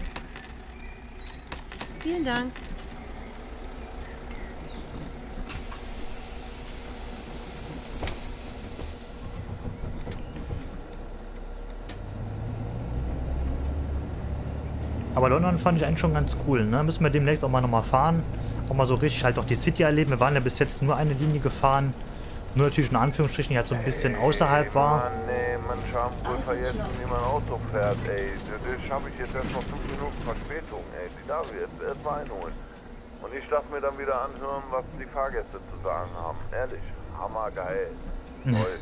Vielen Dank. Aber London fand ich eigentlich schon ganz cool, ne? Müssen wir demnächst auch mal nochmal fahren. Auch mal so richtig halt auch die City erleben. Wir waren ja bis jetzt nur eine Linie gefahren. Nur natürlich in Anführungsstrichen, die halt so ein bisschen außerhalb war. Mann, ey, man scham wohl vergessen, wie man Auto fährt, ey. Das schaffe ich jetzt erst noch fünf Minuten Verspätung, ey. Die darf ich jetzt erst mal einholen. Und ich darf mir dann wieder anhören, was die Fahrgäste zu sagen haben. Ehrlich, hammergeil. Toll.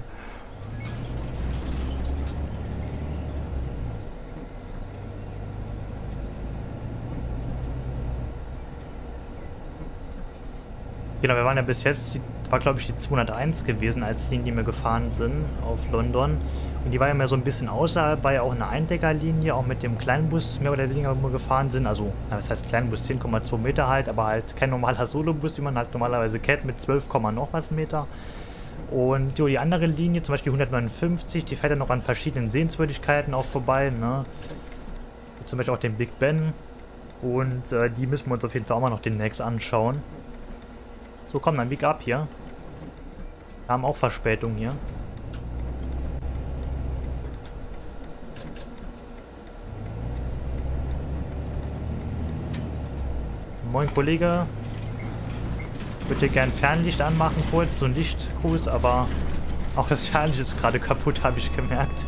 Genau, wir waren ja bis jetzt, die war glaube ich die zweihunderteins gewesen, als die, die wir gefahren sind auf London. Und die war ja mehr so ein bisschen außerhalb, war ja auch eine Eindeckerlinie, auch mit dem Kleinbus mehr oder weniger, wo wir gefahren sind. Also, das heißt Kleinbus zehn Komma zwei Meter halt, aber halt kein normaler Solobus, wie man halt normalerweise kennt, mit zwölf, noch was Meter. Und jo, die andere Linie, zum Beispiel hundertneunundfünfzig, die fährt ja noch an verschiedenen Sehenswürdigkeiten auch vorbei, ne? Wie zum Beispiel auch den Big Ben. Und äh, die müssen wir uns auf jeden Fall auch mal noch demnächst anschauen. So, komm, dann bieg ab hier. Wir haben auch Verspätung hier. Moin, Kollege. Ich würde gern Fernlicht anmachen kurz, so ein Lichtgruß, aber auch das Fernlicht ist gerade kaputt, habe ich gemerkt.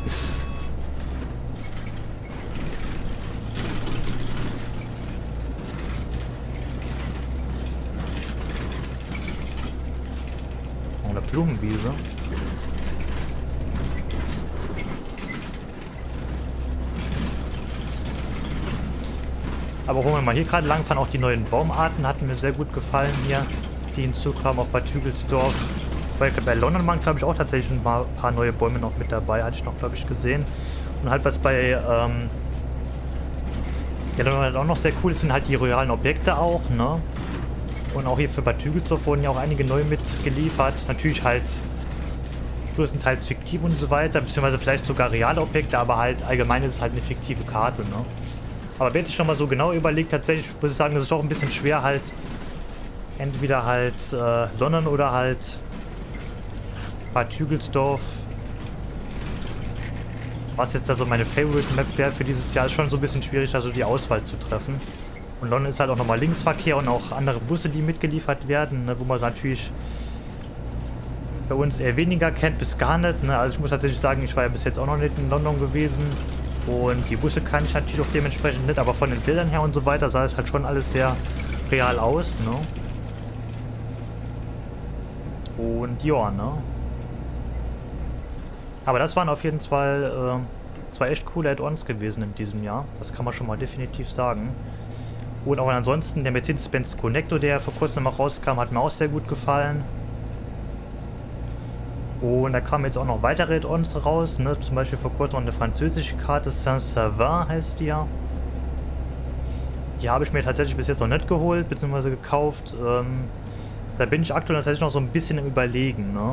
Eine Blumenwiese. Aber wo wir mal hier gerade lang fahren, auch die neuen Baumarten hatten mir sehr gut gefallen hier, die hinzukamen, auch bei Tügelsdorf. Bei, bei London waren, glaube ich, auch tatsächlich ein paar, paar neue Bäume noch mit dabei, hatte ich noch, glaube ich, gesehen. Und halt was bei, ähm, ja, dann halt auch noch sehr cool ist, sind halt die royalen Objekte auch, ne? Und auch hier für Bad Tügelsdorf wurden ja auch einige neu mitgeliefert. Natürlich halt größtenteils fiktiv und so weiter, beziehungsweise vielleicht sogar reale Objekte, aber halt allgemein ist es halt eine fiktive Karte, ne? Aber wer sich noch mal so genau überlegt, tatsächlich muss ich sagen, das ist doch ein bisschen schwer halt entweder halt äh, London oder halt Bad Tügelsdorf. Was jetzt also meine Favorite Map wäre für dieses Jahr, ist schon so ein bisschen schwierig, also die Auswahl zu treffen. Und London ist halt auch nochmal Linksverkehr und auch andere Busse, die mitgeliefert werden, ne, wo man es natürlich bei uns eher weniger kennt, bis gar nicht. Ne? Also ich muss tatsächlich sagen, ich war ja bis jetzt auch noch nicht in London gewesen. Und die Busse kann ich natürlich auch dementsprechend nicht, aber von den Bildern her und so weiter sah es halt schon alles sehr real aus, ne? Und ja, ne? Aber das waren auf jeden Fall äh, zwei echt coole Add-ons gewesen in diesem Jahr. Das kann man schon mal definitiv sagen. Und auch ansonsten der Mercedes-Benz Connector, der vor kurzem noch rauskam, hat mir auch sehr gut gefallen. Und da kamen jetzt auch noch weitere Add-ons raus, ne? Zum Beispiel vor kurzem eine französische Karte, Saint-Savin heißt die ja. Die habe ich mir tatsächlich bis jetzt noch nicht geholt, beziehungsweise gekauft. Ähm, da bin ich aktuell tatsächlich noch so ein bisschen im Überlegen, ne?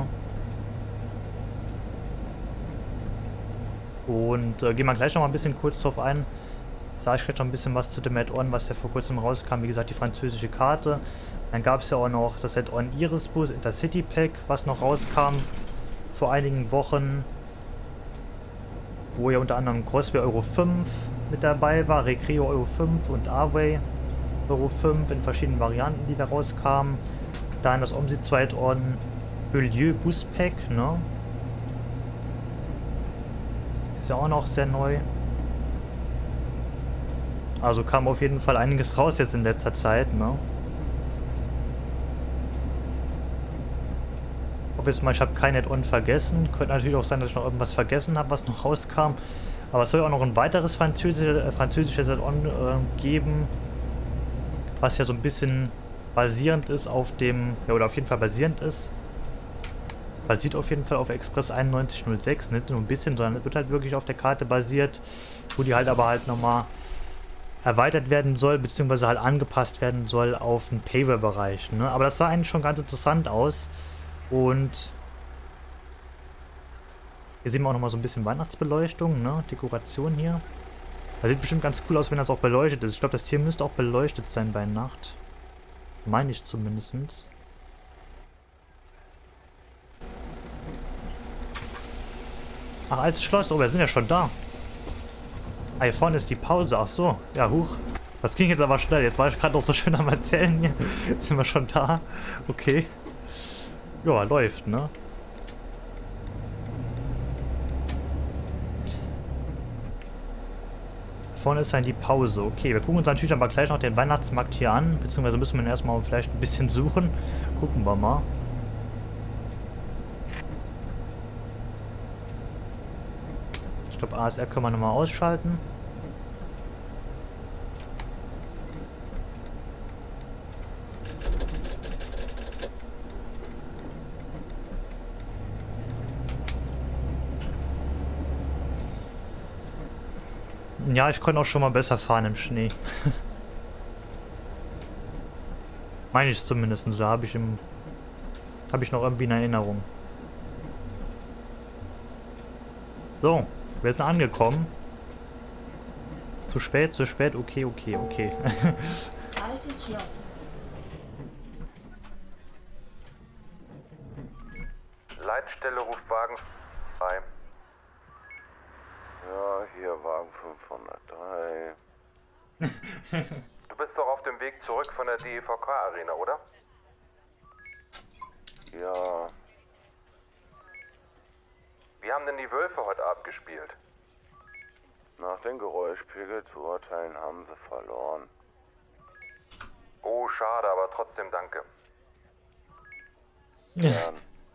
Und äh, gehen wir gleich noch mal ein bisschen kurz drauf ein. Sage ich gleich noch ein bisschen was zu dem Add-on, was ja vor kurzem rauskam. Wie gesagt, die französische Karte. Dann gab es ja auch noch das Add-on Irisbus Intercity Pack, was noch rauskam vor einigen Wochen, wo ja unter anderem Crossway Euro fünf mit dabei war, Recreo Euro fünf und Arway Euro fünf in verschiedenen Varianten, die da rauskamen. Dann das Omsi zwei Add-on Beaulieu Bus Pack, ne? Ist ja auch noch sehr neu. Also kam auf jeden Fall einiges raus jetzt in letzter Zeit, ne? Jetzt mal, ich habe kein Add-on vergessen. Könnte natürlich auch sein, dass ich noch irgendwas vergessen habe, was noch rauskam. Aber es soll auch noch ein weiteres französisches, äh, französisches Add-on äh, geben, was ja so ein bisschen basierend ist auf dem, ja, oder auf jeden Fall basierend ist. Basiert auf jeden Fall auf Express einundneunzig null sechs, nicht nur ein bisschen, sondern wird halt wirklich auf der Karte basiert, wo die halt aber halt nochmal erweitert werden soll, beziehungsweise halt angepasst werden soll auf den Paver-Bereich, ne? Aber das sah eigentlich schon ganz interessant aus. Und hier sehen wir auch nochmal so ein bisschen Weihnachtsbeleuchtung, ne? Dekoration hier. Das sieht bestimmt ganz cool aus, wenn das auch beleuchtet ist. Ich glaube, das hier müsste auch beleuchtet sein bei Nacht. Meine ich zumindest. Ach, altes Schloss. Oh, wir sind ja schon da. Ah, hier vorne ist die Pause. Ach so. Ja, huch. Das ging jetzt aber schnell. Jetzt war ich gerade noch so schön am Erzählen hier. Jetzt sind wir schon da. Okay. Ja, läuft, ne? Vorne ist dann die Pause. Okay, wir gucken uns natürlich aber gleich noch den Weihnachtsmarkt hier an. Beziehungsweise müssen wir ihn erstmal vielleicht ein bisschen suchen. Gucken wir mal. Ich glaube, A S R können wir nochmal ausschalten. Ja, ich konnte auch schon mal besser fahren im Schnee. Meine ich zumindest, so habe ich im habe ich noch irgendwie in Erinnerung. So, wir sind angekommen. Zu spät, zu spät, okay, okay, okay. Altes Schloss. Leitstelle ruft Wagen frei. Ja, hier Wagen fünfhundertdrei. Du bist doch auf dem Weg zurück von der D E V K-Arena, oder? Ja. Wie haben denn die Wölfe heute Abend gespielt? Nach dem Geräuschpegel zu urteilen haben sie verloren. Oh, schade, aber trotzdem danke. Gern.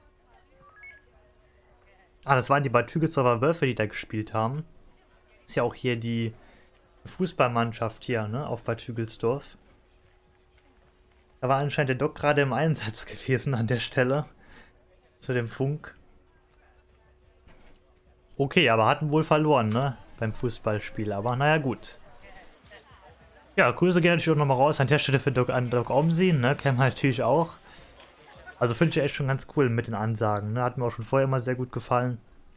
Ah, das waren die Bad Tügelsdorfer Wölfe, die da gespielt haben. Ist ja auch hier die Fußballmannschaft hier, ne, auf Bad Tügelsdorf. Da war anscheinend der Doc gerade im Einsatz gewesen an der Stelle. Zu dem Funk. Okay, aber hatten wohl verloren, ne, beim Fußballspiel. Aber naja, gut. Ja, Grüße gerne natürlich auch nochmal raus an der Stelle für Doc, an Doc Omsi, ne, kennen wir natürlich auch. Also finde ich echt schon ganz cool mit den Ansagen, ne? Hat mir auch schon vorher immer sehr gut gefallen.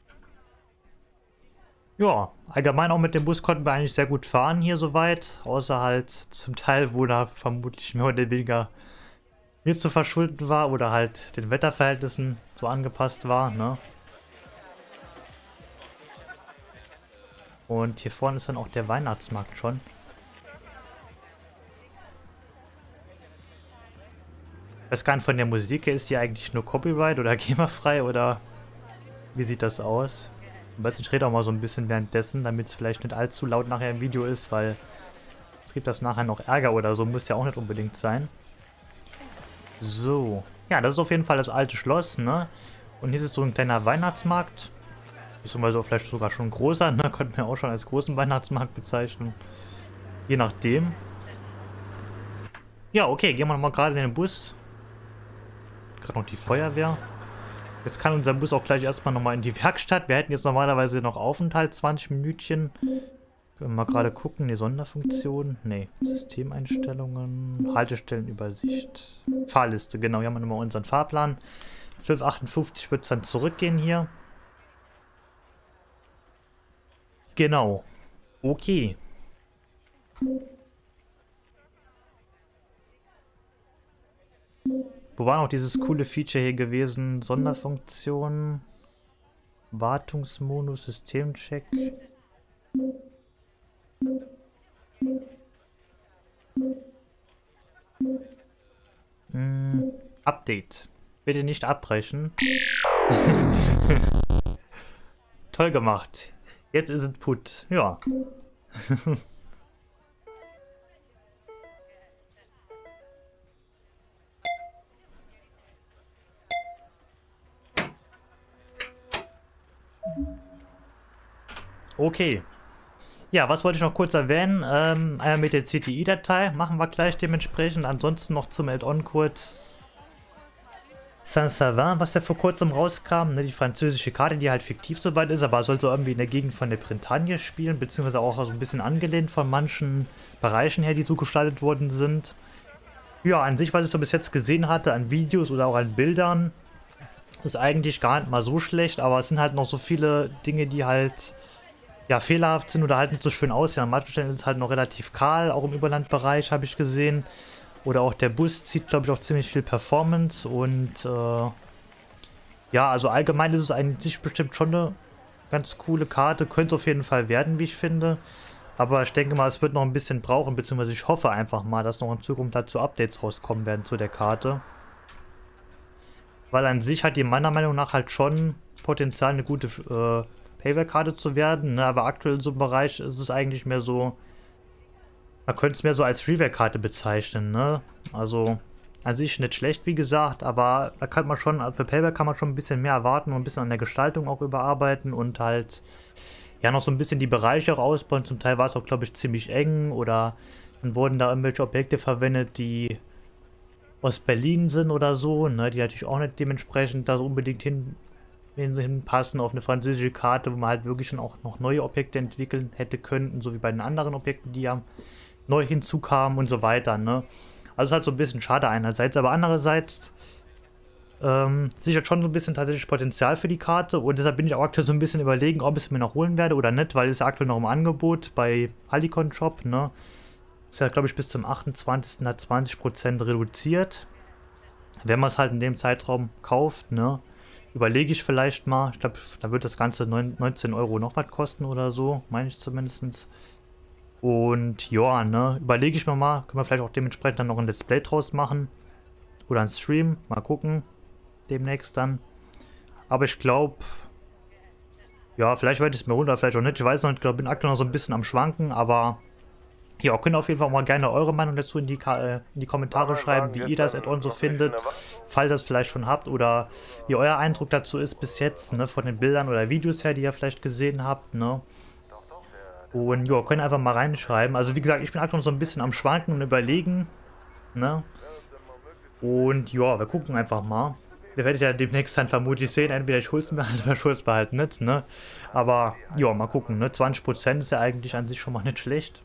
Ja, allgemein auch mit dem Bus konnten wir eigentlich sehr gut fahren hier soweit. Außer halt zum Teil, wo da vermutlich mehr oder weniger mir zu verschulden war oder halt den Wetterverhältnissen so angepasst war, ne? Und hier vorne ist dann auch der Weihnachtsmarkt schon. Ich weiß gar nicht, von der Musik her, ist die eigentlich nur Copyright oder GEMA-frei oder wie sieht das aus? Am besten ich rede auch mal so ein bisschen währenddessen, damit es vielleicht nicht allzu laut nachher im Video ist, weil es gibt das nachher noch Ärger oder so, muss ja auch nicht unbedingt sein. So, ja, das ist auf jeden Fall das alte Schloss, ne? Und hier ist so ein kleiner Weihnachtsmarkt, beziehungsweise vielleicht sogar schon ein großer, ne? Könnten wir auch schon als großen Weihnachtsmarkt bezeichnen, je nachdem. Ja, okay, gehen wir mal gerade in den Bus. Gerade noch die Feuerwehr. Jetzt kann unser Bus auch gleich erstmal nochmal in die Werkstatt. Wir hätten jetzt normalerweise noch Aufenthalt, zwanzig Minütchen. Können wir mal gerade gucken. Die Sonderfunktion. Ne, Systemeinstellungen. Haltestellenübersicht. Fahrliste, genau. Hier haben wir nochmal unseren Fahrplan. zwölf Uhr achtundfünfzig wird es dann zurückgehen hier. Genau. Okay. Wo war noch dieses coole Feature hier gewesen? Sonderfunktion, Wartungsmodus, Systemcheck. Hm, Update. Bitte nicht abbrechen. Toll gemacht. Jetzt ist es put. Ja. Okay. Ja, was wollte ich noch kurz erwähnen? Ähm, einmal mit der C T I-Datei machen wir gleich dementsprechend. Ansonsten noch zum Add-on kurz Saint-Savin, was ja vor kurzem rauskam. Ne, die französische Karte, die halt fiktiv soweit ist, aber soll so irgendwie in der Gegend von der Bretagne spielen, beziehungsweise auch so ein bisschen angelehnt von manchen Bereichen her, die so gestaltet worden sind. Ja, an sich, was ich so bis jetzt gesehen hatte, an Videos oder auch an Bildern, ist eigentlich gar nicht mal so schlecht, aber es sind halt noch so viele Dinge, die halt ja fehlerhaft sind oder halt nicht so schön aussehen. An manchen Stellen ist es halt noch relativ kahl, auch im Überlandbereich habe ich gesehen. Oder auch der Bus zieht, glaube ich, auch ziemlich viel Performance und äh, ja, also allgemein ist es eigentlich bestimmt schon eine ganz coole Karte. Könnte es auf jeden Fall werden, wie ich finde. Aber ich denke mal, es wird noch ein bisschen brauchen, beziehungsweise ich hoffe einfach mal, dass noch in Zukunft dazu Updates rauskommen werden zu der Karte. Weil an sich hat die meiner Meinung nach halt schon Potenzial, eine gute äh, Payback-Karte zu werden, ne? Aber aktuell in so einem Bereich ist es eigentlich mehr so, man könnte es mehr so als Freeware-Karte bezeichnen, ne? Also an sich nicht schlecht, wie gesagt, aber da kann man schon, für Payback kann man schon ein bisschen mehr erwarten und ein bisschen an der Gestaltung auch überarbeiten und halt ja noch so ein bisschen die Bereiche auch ausbauen. Zum Teil war es auch, glaube ich, ziemlich eng oder dann wurden da irgendwelche Objekte verwendet, die aus Berlin sind oder so, ne, die natürlich auch nicht dementsprechend da so unbedingt hin, hin, hinpassen auf eine französische Karte, wo man halt wirklich schon auch noch neue Objekte entwickeln hätte können, so wie bei den anderen Objekten, die ja neu hinzukamen und so weiter, ne. Also es ist halt so ein bisschen schade einerseits, aber andererseits ähm, sichert schon so ein bisschen tatsächlich Potenzial für die Karte und deshalb bin ich auch aktuell so ein bisschen überlegen, ob ich es mir noch holen werde oder nicht, weil es ja aktuell noch im Angebot bei Halicon Shop, ne. Ist ja, glaube ich, bis zum achtundzwanzigsten hat zwanzig Prozent reduziert. Wenn man es halt in dem Zeitraum kauft, ne, überlege ich vielleicht mal. Ich glaube, da wird das Ganze neunzehn Euro noch was kosten oder so, meine ich zumindest. Und ja, ne, überlege ich mir mal. Können wir vielleicht auch dementsprechend dann noch ein Let's Play draus machen. Oder ein Stream, mal gucken. Demnächst dann. Aber ich glaube, ja, vielleicht werde ich es mir holen oder vielleicht auch nicht. Ich weiß noch nicht, ich glaube, bin aktuell noch so ein bisschen am Schwanken, aber ja, könnt ihr auf jeden Fall mal gerne eure Meinung dazu in die, äh, in die Kommentare schreiben, wie ihr das Add-on so findet, falls ihr es vielleicht schon habt oder wie euer Eindruck dazu ist bis jetzt, ne, von den Bildern oder Videos her, die ihr vielleicht gesehen habt, ne. Und ja, könnt ihr einfach mal reinschreiben. Also wie gesagt, ich bin aktuell so ein bisschen am Schwanken und überlegen, ne. Und ja, wir gucken einfach mal. Ihr werdet ja demnächst dann vermutlich sehen, entweder ich hol's mir halt oder ich hol's mir halt nicht, ne. Aber ja, mal gucken, ne, zwanzig Prozent ist ja eigentlich an sich schon mal nicht schlecht.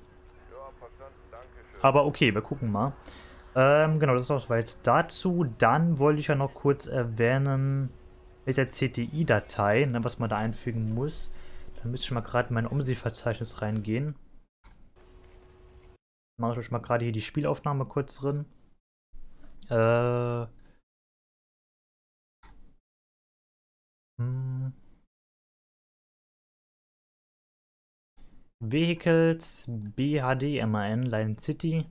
Aber okay, wir gucken mal. Ähm, genau, das war jetzt dazu. Dann wollte ich ja noch kurz erwähnen, mit der C T I-Datei, ne, was man da einfügen muss. Dann müsste ich mal gerade in mein OMSI-Verzeichnis reingehen. Mache ich euch mal gerade hier die Spielaufnahme kurz drin. Äh. Hm. Vehicles, B H D, M A N, Line City.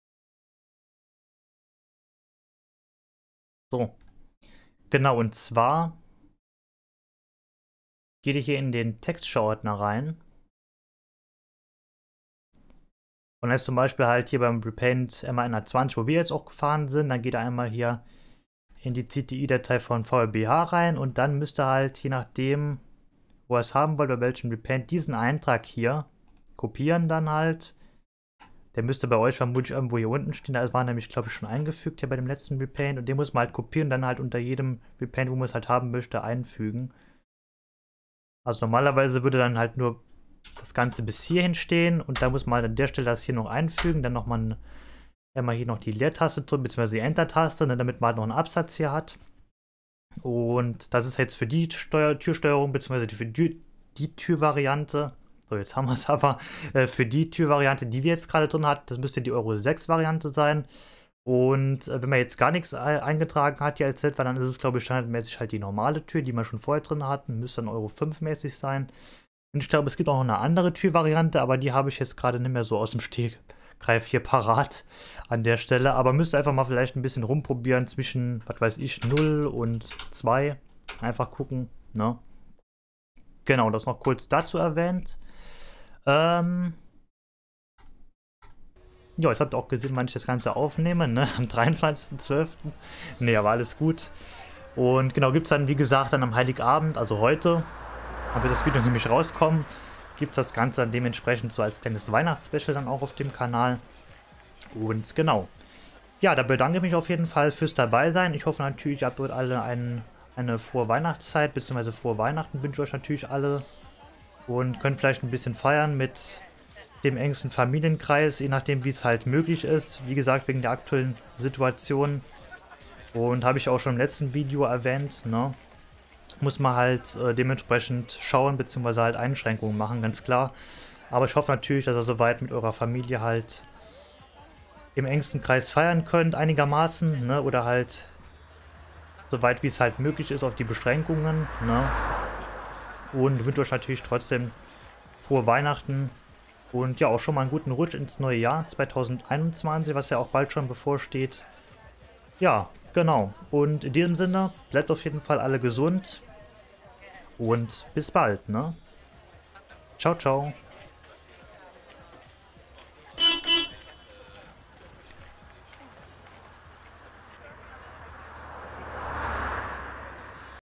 So. Genau, und zwar geht ihr hier in den Textschau-Ordner rein. Und jetzt zum Beispiel halt hier beim Repaint M A N zwanzig, wo wir jetzt auch gefahren sind, dann geht ihr einmal hier in die C T I-Datei von V R B H rein und dann müsst ihr halt, je nachdem, wo ihr es haben wollt, bei welchem Repaint, diesen Eintrag hier kopieren dann halt. Der müsste bei euch vermutlich irgendwo hier unten stehen. Da war nämlich, glaube ich, schon eingefügt hier bei dem letzten Repaint. Und den muss man halt kopieren, dann halt unter jedem Repaint, wo man es halt haben möchte, einfügen. Also normalerweise würde dann halt nur das Ganze bis hierhin stehen. Und da muss man halt an der Stelle das hier noch einfügen. Dann nochmal einmal hier noch die Leertaste drücken, beziehungsweise die Enter-Taste, ne, damit man halt noch einen Absatz hier hat. Und das ist jetzt für die Steuer Türsteuerung, beziehungsweise für die, die Türvariante. So, jetzt haben wir es aber äh, für die Türvariante, die wir jetzt gerade drin hatten, das müsste die Euro sechs Variante sein. Und äh, wenn man jetzt gar nichts äh, eingetragen hat hier als Z, dann ist es, glaube ich, standardmäßig halt die normale Tür, die wir schon vorher drin hatten. Müsste dann Euro fünf mäßig sein. Und ich glaube, es gibt auch noch eine andere Türvariante, aber die habe ich jetzt gerade nicht mehr so aus dem Stegreif hier parat an der Stelle. Aber müsst einfach mal vielleicht ein bisschen rumprobieren zwischen, was weiß ich, null und zwei. Einfach gucken, ne? Genau, das noch kurz dazu erwähnt. Ähm ja, jetzt habt ihr auch gesehen, wann ich das Ganze aufnehme, ne? Am dreiundzwanzigsten zwölften Ne, aber alles gut. Und genau, gibt es dann, wie gesagt, dann am Heiligabend, also heute, dann wird das Video nämlich rauskommen, gibt es das Ganze dann dementsprechend so als kleines Weihnachtsspecial dann auch auf dem Kanal. Und genau. Ja, da bedanke ich mich auf jeden Fall fürs Dabeisein. Ich hoffe natürlich, ihr habt dort alle einen, eine frohe Weihnachtszeit, beziehungsweise frohe Weihnachten wünsche ich euch natürlich alle. Und könnt vielleicht ein bisschen feiern mit dem engsten Familienkreis, je nachdem wie es halt möglich ist. Wie gesagt, wegen der aktuellen Situation. Und habe ich auch schon im letzten Video erwähnt, ne? Muss man halt äh, dementsprechend schauen, beziehungsweise halt Einschränkungen machen, ganz klar. Aber ich hoffe natürlich, dass ihr soweit mit eurer Familie halt im engsten Kreis feiern könnt, einigermaßen, ne? Oder halt soweit wie es halt möglich ist auf die Beschränkungen, ne? Und ich wünsche euch natürlich trotzdem frohe Weihnachten Und ja, auch schon mal einen guten Rutsch ins neue Jahr zweitausendeinundzwanzig, was ja auch bald schon bevorsteht. Ja, genau. Und in diesem Sinne, bleibt auf jeden Fall alle gesund. Und bis bald, ne? Ciao, ciao.